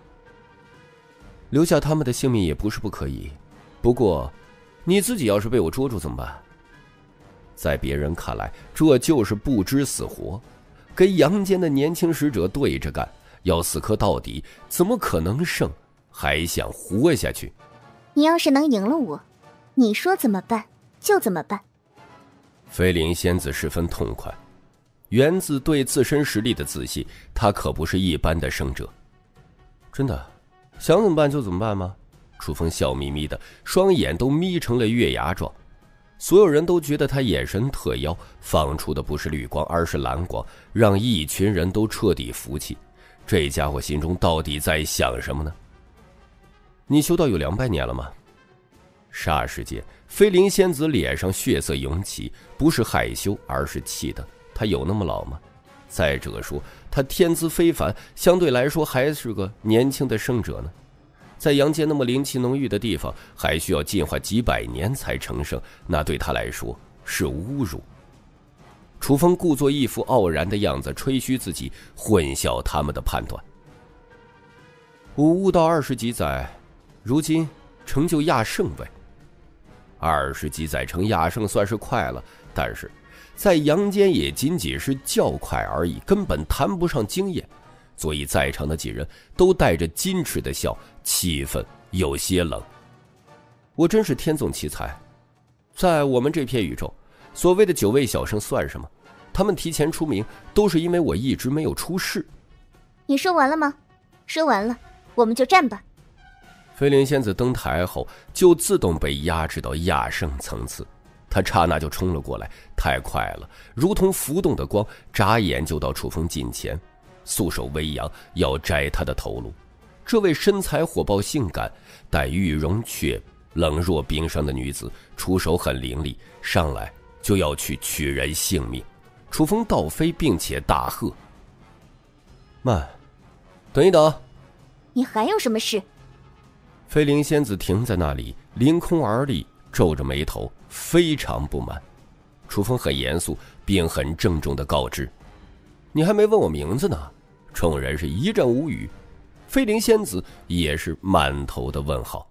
留下他们的性命也不是不可以，不过你自己要是被我捉住怎么办？在别人看来，这就是不知死活，跟阳间的年轻使者对着干，要死磕到底，怎么可能胜？还想活下去？ 你要是能赢了我，你说怎么办就怎么办。 飞灵仙子十分痛快，源自对自身实力的自信，他可不是一般的胜者。真的，想怎么办就怎么办吗？楚风笑眯眯的，双眼都眯成了月牙状。所有人都觉得他眼神特妖，放出的不是绿光，而是蓝光，让一群人都彻底服气。这家伙心中到底在想什么呢？你修道有200年了吗？霎时间，飞灵仙子脸上血色涌起，不是害羞，而是气的。他有那么老吗？再者说，他天资非凡，相对来说还是个年轻的圣者呢。在阳间那么灵气浓郁的地方，还需要进化几百年才成圣，那对他来说是侮辱。楚风故作一副傲然的样子，吹嘘自己，混淆他们的判断。我悟到20级载，如今成就亚圣位。20级载成亚圣算是快了，但是在阳间也仅仅是较快而已，根本谈不上经验。所以在场的几人都带着矜持的笑，气氛有些冷。我真是天纵奇才，在我们这片宇宙，所谓的9位小圣算什么？他们提前出名，都是因为我一直没有出世。 你说完了吗？说完了，我们就战吧。 飞灵仙子登台后，就自动被压制到亚圣层次。他刹那就冲了过来，太快了，如同浮动的光，眨眼就到楚风近前。素手微扬，要摘他的头颅。这位身材火爆性感，但玉容却冷若冰霜的女子，出手很凌厉，上来就要去取人性命。楚风倒飞，并且大喝：“慢，等一等！ 你还有什么事？” 飞灵仙子停在那里，凌空而立，皱着眉头，非常不满。楚风很严肃，并很郑重地告知：“你还没问我名字呢。”众人是一阵无语，飞灵仙子也是满头的问号。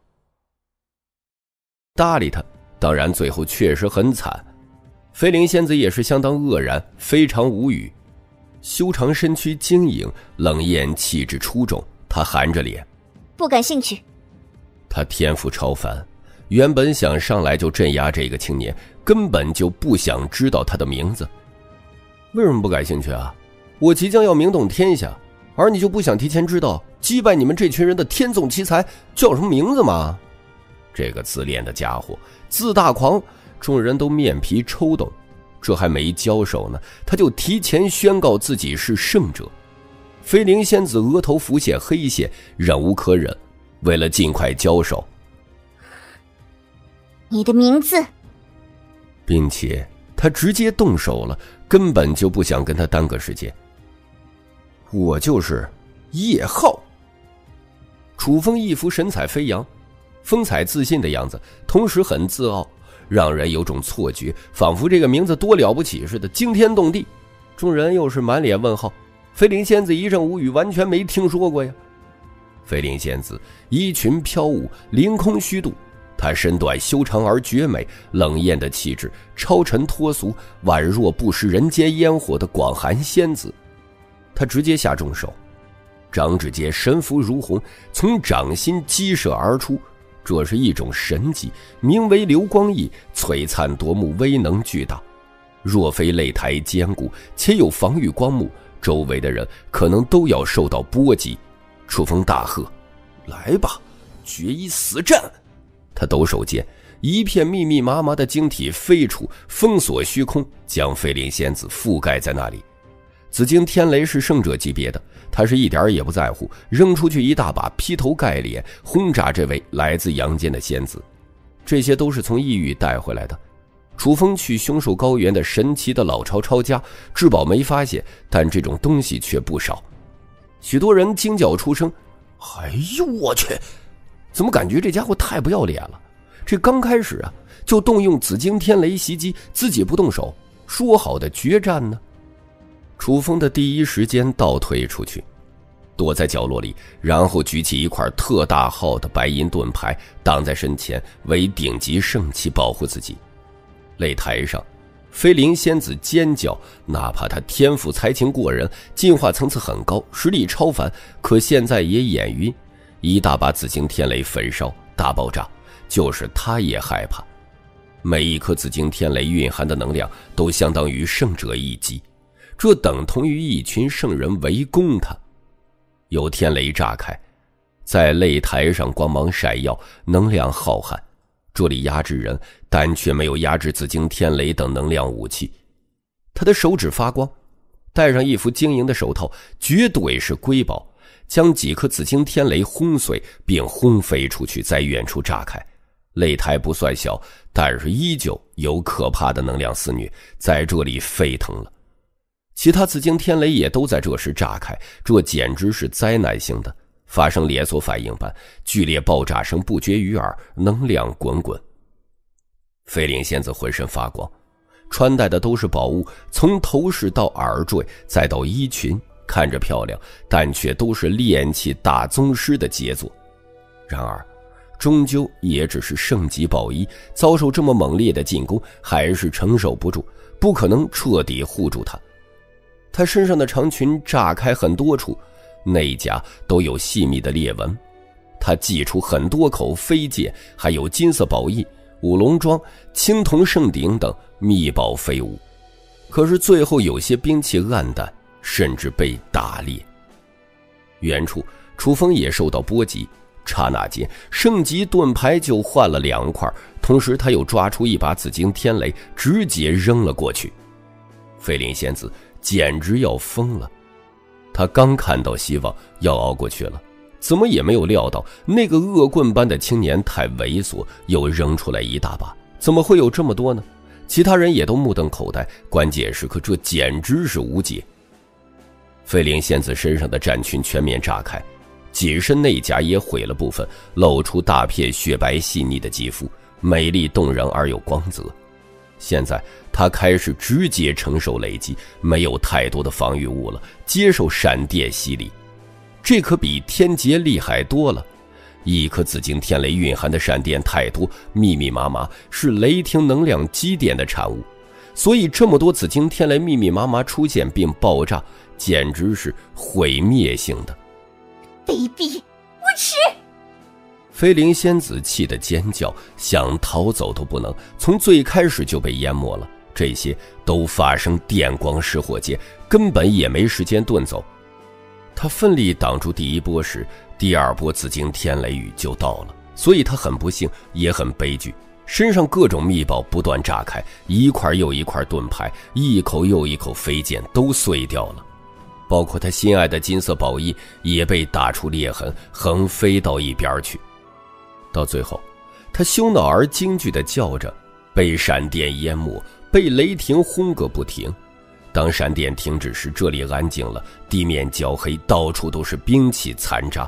搭理他，当然最后确实很惨。飞灵仙子也是相当愕然，非常无语。修长身躯晶莹，冷艳气质出众，她含着脸：“ 不感兴趣。” 她天赋超凡，原本想上来就镇压这个青年，根本就不想知道他的名字。为什么不感兴趣啊？我即将要名动天下，而你就不想提前知道击败你们这群人的天纵奇才叫什么名字吗？这个自恋的家伙，自大狂，众人都面皮抽动。这还没交手呢，他就提前宣告自己是胜者。飞灵仙子额头浮现黑线，忍无可忍，为了尽快交手：“ 你的名字。” 并且他直接动手了，根本就不想跟他耽搁时间。“我就是叶浩。” 楚风一副神采飞扬、风采自信的样子，同时很自傲，让人有种错觉，仿佛这个名字多了不起似的，惊天动地。众人又是满脸问号，飞灵仙子一阵无语，完全没听说过呀。飞灵仙子衣裙飘舞，凌空虚度，她身段修长而绝美，冷艳的气质超尘脱俗，宛若不食人间烟火的广寒仙子。她直接下重手，掌指间神符如虹，从掌心激射而出，这是一种神技，名为流光翼，璀璨夺目，威能巨大。若非擂台坚固且有防御光幕，周围的人可能都要受到波及。楚风大喝：“来吧，决一死战！”他抖手间，一片密密麻麻的晶体飞出，封锁虚空，将飞灵仙子覆盖在那里。紫晶天雷是圣者级别的，他是一点也不在乎，扔出去一大把劈头盖脸轰炸这位来自阳间的仙子。这些都是从异域带回来的。楚风去凶兽高原的神奇的老超超家，至宝没发现，但这种东西却不少。许多人惊叫出声：“哎呦我去，怎么感觉这家伙太不要脸了？这刚开始啊，就动用紫晶天雷袭击，自己不动手，说好的决战呢？”楚风的第一时间倒退出去，躲在角落里，然后举起一块特大号的白银盾牌挡在身前，为顶级圣器保护自己。擂台上，飞灵仙子尖叫，哪怕她天赋才情过人，进化层次很高，实力超凡，可现在也眼晕。一大把紫晶天雷焚烧大爆炸，就是她也害怕。每一颗紫晶天雷蕴含的能量都相当于圣者一击，这等同于一群圣人围攻他。有天雷炸开，在擂台上光芒闪耀，能量浩瀚，这里压制人，但却没有压制紫晶天雷等能量武器。他的手指发光，戴上一副晶莹的手套，绝对是瑰宝，将几颗紫晶天雷轰碎并轰飞出去，在远处炸开。擂台不算小，但是依旧有可怕的能量肆虐，在这里沸腾了。其他紫晶天雷也都在这时炸开，这简直是灾难性的，发生连锁反应般，剧烈爆炸声不绝于耳，能量滚滚。飞灵仙子浑身发光，穿戴的都是宝物，从头饰到耳坠再到衣裙，看着漂亮，但却都是炼器大宗师的杰作。然而终究也只是圣级宝衣，遭受这么猛烈的进攻，还是承受不住，不可能彻底护住他。他身上的长裙炸开很多处，内甲都有细密的裂纹。他祭出很多口飞剑，还有金色宝翼、五龙装、青铜圣鼎等秘宝飞舞。可是最后有些兵器暗淡，甚至被打裂。远处楚风也受到波及，刹那间圣级盾牌就换了2块，同时他又抓出一把紫晶天雷，直接扔了过去。飞灵仙子简直要疯了，他刚看到希望要熬过去了，怎么也没有料到那个恶棍般的青年太猥琐，又扔出来一大把，怎么会有这么多呢？其他人也都目瞪口呆，关键时刻这简直是无解。飞灵仙子身上的战裙全面炸开，紧身内甲也毁了部分，露出大片雪白细腻的肌肤，美丽动人而有光泽。现在他开始直接承受累积，没有太多的防御物了，接受闪电洗礼。这可比天劫厉害多了，一颗紫晶天雷蕴含的闪电太多，密密麻麻，是雷霆能量积淀的产物，所以这么多紫晶天雷密密麻麻出现并爆炸，简直是毁灭性的。 卑鄙无耻！ 飞灵仙子气得尖叫，想逃走都不能，从最开始就被淹没了，这些都发生电光石火间，根本也没时间遁走。他奋力挡住第一波时，第二波紫晶天雷雨就到了，所以他很不幸也很悲剧，身上各种秘宝不断炸开，一块又一块盾牌，一口又一口飞剑都碎掉了，包括他心爱的金色宝衣也被打出裂痕，横飞到一边去。到最后他羞恼而惊惧地叫着，被闪电淹没，被雷霆轰个不停。当闪电停止时，这里安静了，地面焦黑，到处都是兵器残渣，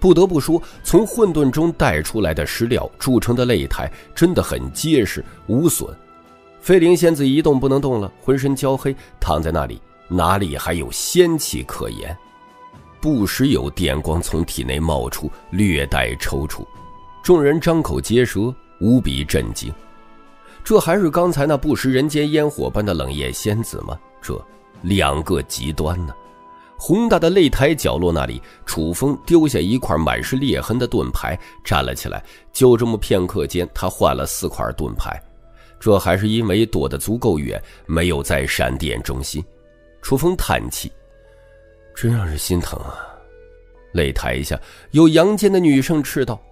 不得不说，从混沌中带出来的石料铸成的擂台真的很结实无损。飞灵仙子一动不能动了，浑身焦黑，躺在那里，哪里还有仙气可言？不时有电光从体内冒出，略带抽搐。众人张口结舌，无比震惊。这还是刚才那不食人间烟火般的冷夜仙子吗？这两个极端呢。宏大的擂台角落那里，楚风丢下一块满是裂痕的盾牌，站了起来。就这么片刻间，他换了4块盾牌。这还是因为躲得足够远，没有在闪电中心。楚风叹气，真让人心疼啊。擂台下有阳间的女声斥道：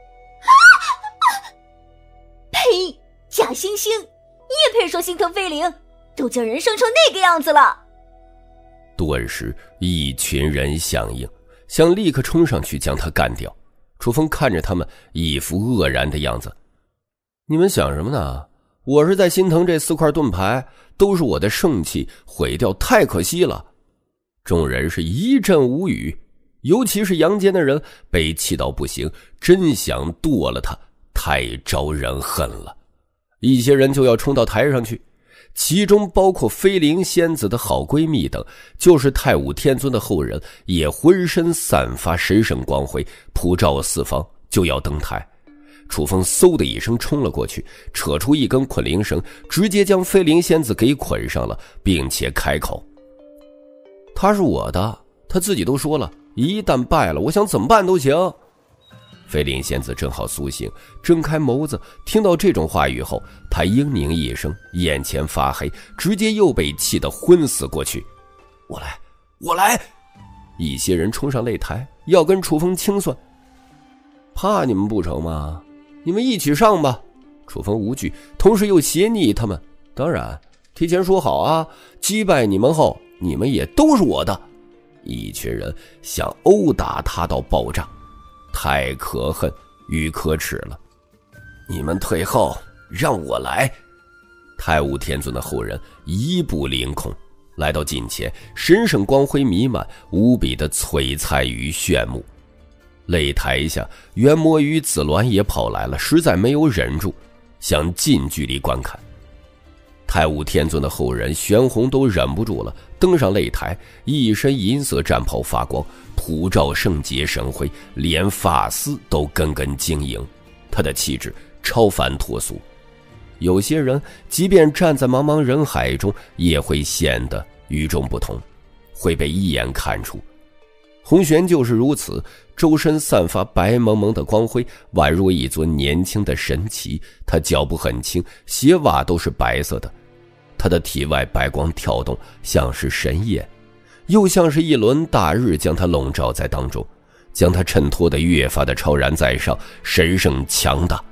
呸！假惺惺，你也配说心疼飞灵？都将人生成那个样子了！ 顿时一群人响应，想立刻冲上去将他干掉。楚风看着他们，一副愕然的样子。你们想什么呢？我是在心疼这4块盾牌，都是我的圣气，毁掉太可惜了。众人是一阵无语，尤其是阳间的人被气到不行，真想剁了他，太招人恨了。一些人就要冲到台上去，其中包括飞灵仙子的好闺蜜等，就是太武天尊的后人，也浑身散发神圣光辉，普照四方，就要登台。楚风嗖的一声冲了过去，扯出一根捆铃绳，直接将飞灵仙子给捆上了，并且开口：他是我的，他自己都说了，一旦败了，我想怎么办都行。飞灵仙子正好苏醒，睁开眸子，听到这种话语后，她嘤咛一声，眼前发黑，直接又被气得昏死过去。我来！一些人冲上擂台，要跟楚风清算。怕你们不成吗？你们一起上吧。楚风无惧，同时又斜睨他们。当然，提前说好啊，击败你们后，你们也都是我的。一群人想殴打他到爆炸，太可恨与可耻了。 你们退后，让我来。 太武天尊的后人一步凌空来到近前，神圣光辉弥漫，无比的璀璨与炫目。擂台下，元魔与紫鸾也跑来了，实在没有忍住，想近距离观看。太武天尊的后人玄红都忍不住了，登上擂台，一身银色战袍发光，普照圣洁神辉，连发丝都根根晶莹，他的气质超凡脱俗。有些人即便站在茫茫人海中，也会显得与众不同，会被一眼看出。红玄就是如此，周身散发白蒙蒙的光辉，宛若一尊年轻的神祇。他脚步很轻，鞋袜都是白色的，他的体外白光跳动，像是神焰，又像是一轮大日将他笼罩在当中，将他衬托得越发的超然在上，神圣强大。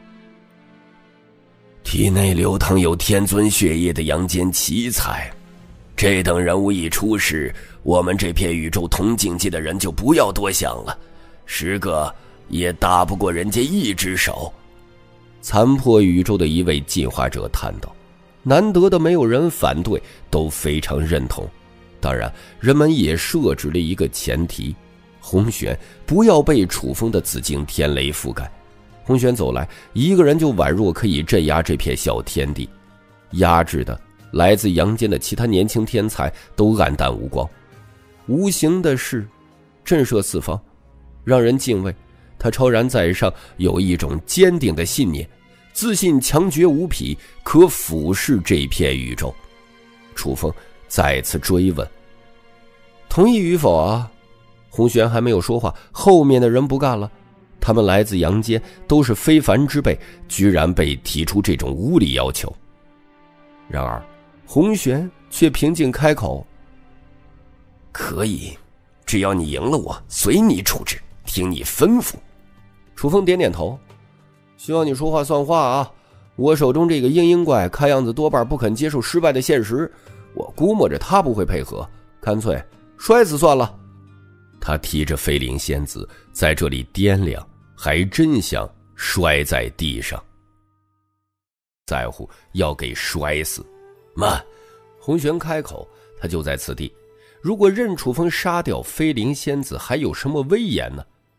体内流淌有天尊血液的阳间奇才，这等人物一出世，我们这片宇宙同境界的人就不要多想了，10个也打不过人家1只手。 残破宇宙的一位进化者叹道，难得的没有人反对，都非常认同。当然，人们也设置了一个前提，红玄不要被楚风的紫金天雷覆盖。红玄走来，一个人就宛若可以镇压这片小天地，压制的来自阳间的其他年轻天才都黯淡无光。无形的势震慑四方，让人敬畏。他超然在上，有一种坚定的信念，自信强绝无匹，可俯视这片宇宙。楚风再次追问：同意与否啊？红玄还没有说话，后面的人不干了。他们来自阳间，都是非凡之辈，居然被提出这种无理要求。然而红玄却平静开口： 可以，只要你赢了我，随你处置，听你吩咐。 楚风点点头，希望你说话算话啊！我手中这个嘤嘤怪看样子多半不肯接受失败的现实，我估摸着他不会配合，干脆摔死算了。他提着飞灵仙子在这里掂量，还真想摔在地上，在乎要给摔死。 慢！ 红玄开口，他就在此地，如果任楚风杀掉飞灵仙子，还有什么威严呢？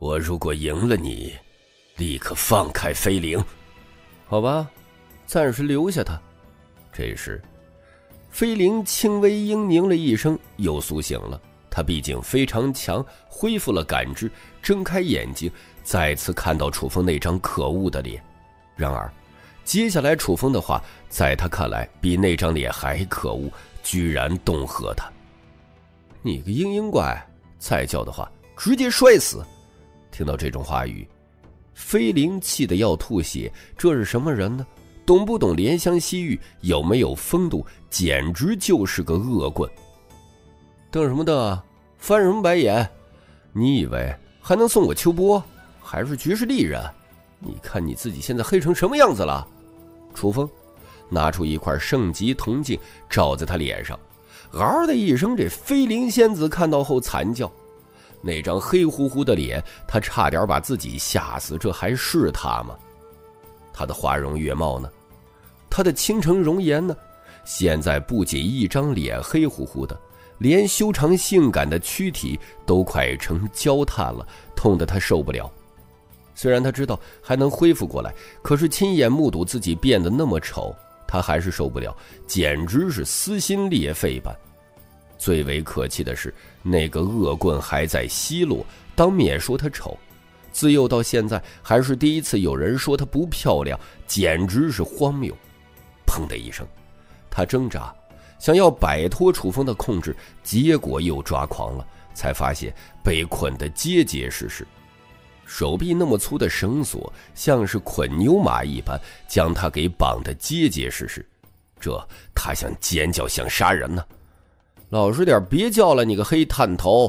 我如果赢了你，立刻放开飞灵。 好吧，暂时留下他。这时飞灵轻微嘤咛了一声，又苏醒了。他毕竟非常强，恢复了感知，睁开眼睛，再次看到楚风那张可恶的脸。然而接下来楚风的话在他看来比那张脸还可恶，居然恫吓他：你个嘤嘤怪，再叫的话直接摔死。听到这种话语，飞灵气得要吐血。这是什么人呢？懂不懂怜香惜玉，有没有风度，简直就是个恶棍。瞪什么瞪啊，翻什么白眼？你以为还能送我秋波，还是局势利刃？你看你自己现在黑成什么样子了？楚风拿出一块圣级铜镜照在他脸上，嗷的一声，这飞灵仙子看到后惨叫。那张黑乎乎的脸，他差点把自己吓死，这还是他吗？他的花容月貌呢？他的倾城容颜呢？现在不仅一张脸黑乎乎的，连修长性感的躯体都快成焦炭了，痛得他受不了。虽然他知道还能恢复过来，可是亲眼目睹自己变得那么丑，他还是受不了，简直是撕心裂肺般。最为可气的是，那个恶棍还在奚落，当面说他丑。自幼到现在还是第一次有人说她不漂亮，简直是荒谬。砰的一声，他挣扎想要摆脱楚风的控制，结果又抓狂了，才发现被捆得结结实实。手臂那么粗的绳索像是捆牛马一般，将他给绑得结结实实。这他想尖叫想杀人呢。老实点，别叫了，你个黑探头！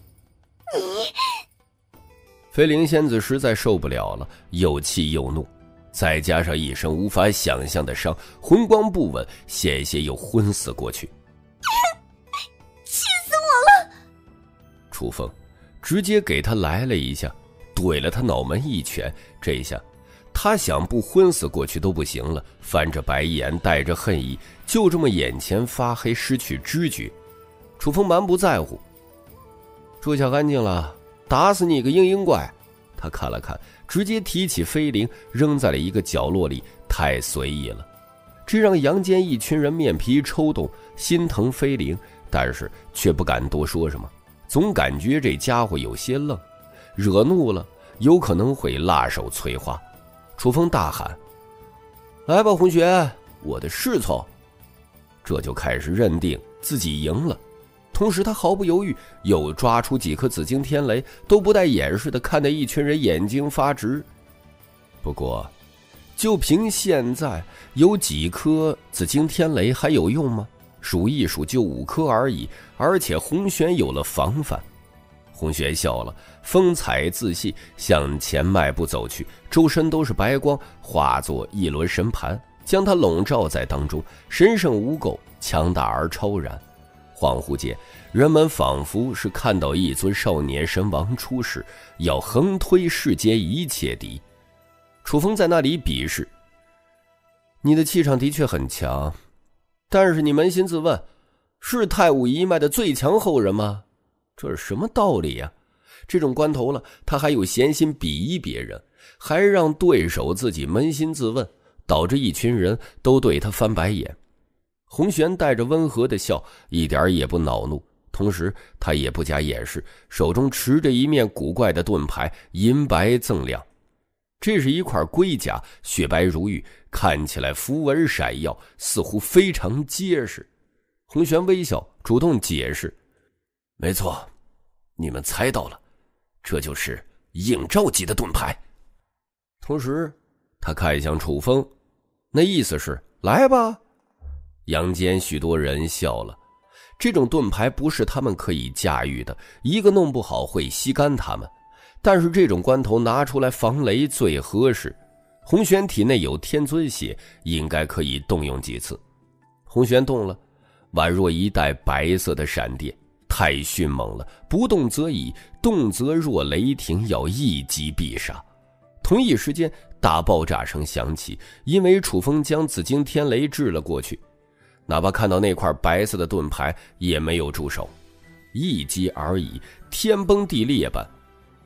飞灵仙子实在受不了了，又气又怒，再加上一身无法想象的伤，魂光不稳，险些又昏死过去。 气死我了！ 楚风直接给他来了一下，怼了他脑门一拳。这一下他想不昏死过去都不行了，翻着白眼，带着恨意，就这么眼前发黑，失去知觉。楚风蛮不在乎，住下安静了，打死你个嘤嘤怪！他看了看，直接提起飞灵扔在了一个角落里，太随意了。这让阳间一群人面皮抽动，心疼飞灵，但是却不敢多说什么，总感觉这家伙有些愣，惹怒了有可能会辣手摧花。楚风大喊：来吧红雪，我的侍从！这就开始认定自己赢了。同时他毫不犹豫又抓出几颗紫晶天雷，都不带掩饰的看得一群人眼睛发直。不过就凭现在，有几颗紫晶天雷还有用吗？数一数就5颗而已，而且红玄有了防范。红玄笑了，风采自信向前迈步走去，周身都是白光，化作一轮神盘，将他笼罩在当中，神圣无垢，强大而超然。恍惚间，人们仿佛是看到一尊少年神王出世，要横推世间一切敌。楚风在那里鄙视：你的气场的确很强，但是你扪心自问，是太武一脉的最强后人吗？这是什么道理呀？这种关头了，他还有闲心鄙夷别人，还让对手自己扪心自问，导致一群人都对他翻白眼。红玄带着温和的笑，一点也不恼怒，同时他也不加掩饰，手中持着一面古怪的盾牌，银白锃亮。这是一块龟甲，雪白如玉，看起来符文闪耀，似乎非常结实。红玄微笑，主动解释： 没错，你们猜到了，这就是应召级的盾牌。 同时他看向楚风，那意思是来吧。阳间许多人笑了，这种盾牌不是他们可以驾驭的，一个弄不好会吸干他们。但是这种关头拿出来防雷最合适。红玄体内有天尊血，应该可以动用几次。红玄动了，宛若一带白色的闪电，太迅猛了，不动则已，动则若雷霆，要一击必杀。同一时间，大爆炸声响起，因为楚风将紫晶天雷掷了过去。哪怕看到那块白色的盾牌，也没有住手，一击而已，天崩地裂般。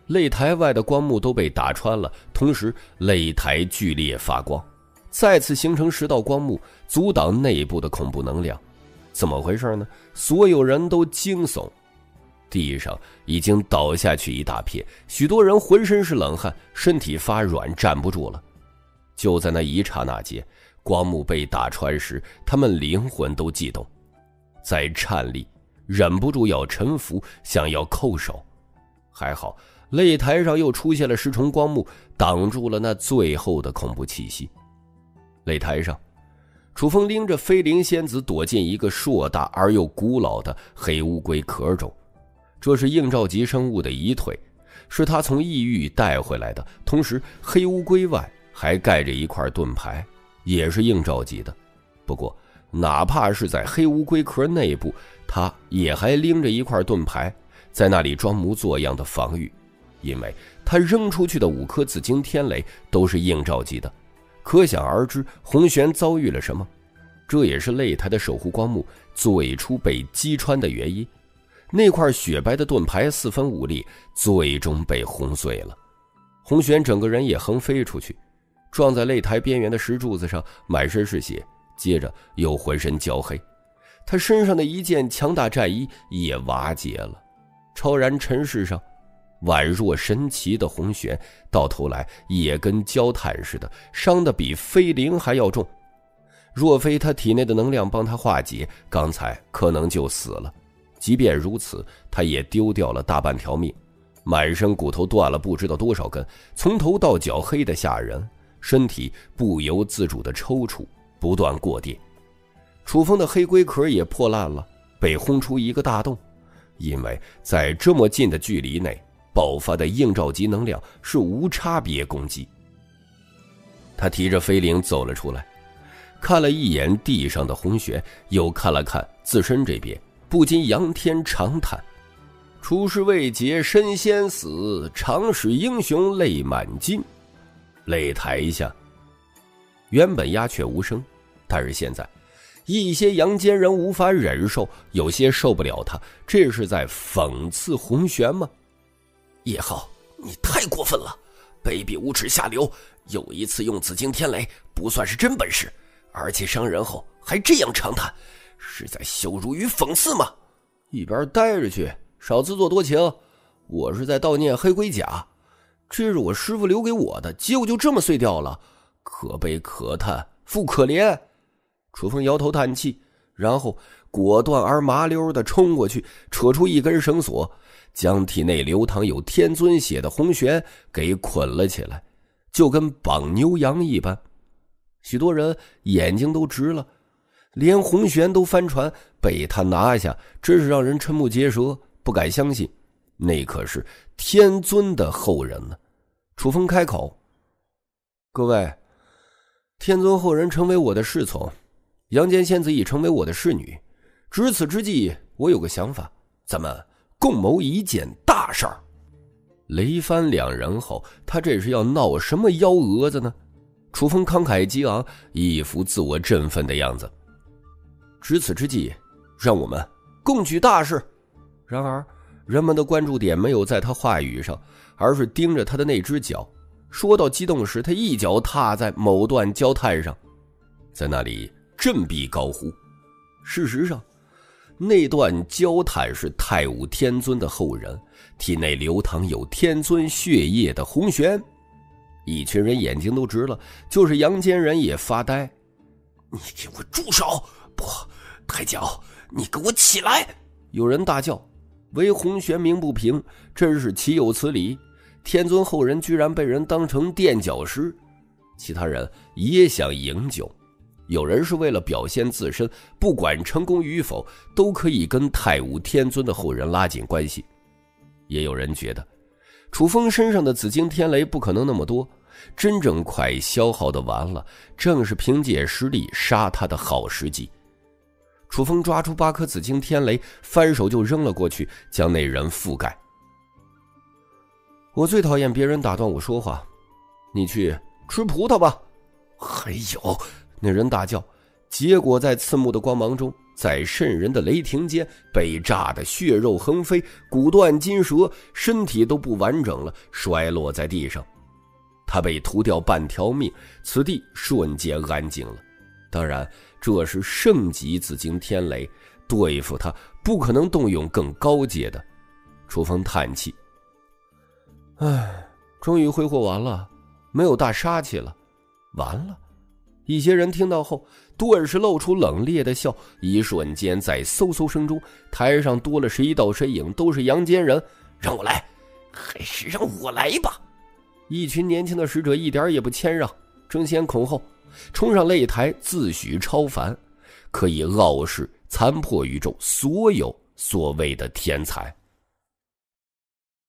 擂台外的光幕都被打穿了，同时擂台剧烈发光，再次形成10道光幕，阻挡内部的恐怖能量。怎么回事呢？所有人都惊悚，地上已经倒下去一大片，许多人浑身是冷汗，身体发软，站不住了。就在那一刹那间，光幕被打穿时，他们灵魂都悸动，在颤栗，忍不住要臣服，想要叩首。还好擂台上又出现了10重光幕，挡住了那最后的恐怖气息。擂台上，楚风拎着飞灵仙子躲进一个硕大而又古老的黑乌龟壳中，这是应召集生物的遗腿，是他从异域带回来的。同时黑乌龟外还盖着一块盾牌，也是应召集的。不过哪怕是在黑乌龟壳内部，他也还拎着一块盾牌，在那里装模作样的防御，因为他扔出去的5颗紫金天雷都是应召集的。可想而知红玄遭遇了什么，这也是擂台的守护光幕最初被击穿的原因。那块雪白的盾牌4分5裂，最终被轰碎了。红玄整个人也横飞出去，撞在擂台边缘的石柱子上，满身是血，接着又浑身焦黑。他身上的一件强大战衣也瓦解了。超然尘世上宛若神奇的红玄，到头来也跟焦炭似的，伤得比飞灵还要重。若非他体内的能量帮他化解，刚才可能就死了。即便如此，他也丢掉了大半条命，满身骨头断了不知道多少根，从头到脚黑得吓人，身体不由自主的抽搐，不断过电。楚风的黑龟壳也破烂了，被轰出一个大洞，因为在这么近的距离内爆发的应召级能量是无差别攻击。他提着飞灵走了出来，看了一眼地上的红玄，又看了看自身这边，不禁仰天长叹：出师未捷身先死，常使英雄泪满襟。擂台下原本鸦雀无声，但是现在一些阳间人无法忍受，有些受不了他，这是在讽刺红玄吗？ 叶浩，你太过分了，卑鄙无耻下流，又一次用紫金天雷，不算是真本事，而且伤人后还这样长叹，是在羞辱与讽刺吗？ 一边待着去，少自作多情。我是在悼念黑龟甲，这是我师父留给我的，结果就这么碎掉了，可悲可叹，复可怜。楚风摇头叹气，然后果断而麻溜地冲过去，扯出一根绳索，将体内流淌有天尊血的红玄给捆了起来，就跟绑牛羊一般。许多人眼睛都直了，连红玄都翻船，被他拿下，真是让人瞠目结舌，不敢相信那可是天尊的后人呢。楚风开口：各位，天尊后人成为我的侍从，阳间仙子已成为我的侍女，值此之际，我有个想法，咱们共谋一件大事儿。雷翻两人后，他这是要闹什么幺蛾子呢？楚风慷慨激昂，一副自我振奋的样子。值此之际，让我们共举大事。然而人们的关注点没有在他话语上，而是盯着他的那只脚。说到激动时，他一脚踏在某段焦炭上，在那里振臂高呼。事实上，那段焦炭是太武天尊的后人，体内流淌有天尊血液的红玄。一群人眼睛都直了，就是阳间人也发呆。 你给我住手！不，太角，你给我起来！ 有人大叫，唯红玄鸣不平，真是岂有此理！天尊后人居然被人当成垫脚石。其他人也想营救，有人是为了表现自身，不管成功与否，都可以跟太武天尊的后人拉近关系。也有人觉得楚风身上的紫金天雷不可能那么多，真正快消耗的完了，正是凭借实力杀他的好时机。楚风抓出8颗紫金天雷，翻手就扔了过去，将那人覆盖。我最讨厌别人打断我说话，你去吃葡萄吧。 还有， 那人大叫， 结果在刺目的光芒中，在渗人的雷霆间被炸得血肉横飞，骨断筋折，身体都不完整了，摔落在地上。他被屠掉半条命，此地瞬间安静了。当然，这是圣级紫金天雷，对付他不可能动用更高阶的。楚风叹气，唉，终于挥霍完了，没有大杀气了。完了。一些人听到后顿时露出冷冽的笑，一瞬间在嗖嗖声中，台上多了11道身影，都是阳间人。 让我来，还是让我来吧。 一群年轻的使者一点也不谦让，争先恐后冲上擂台，自诩超凡，可以傲视残破宇宙所有所谓的天才。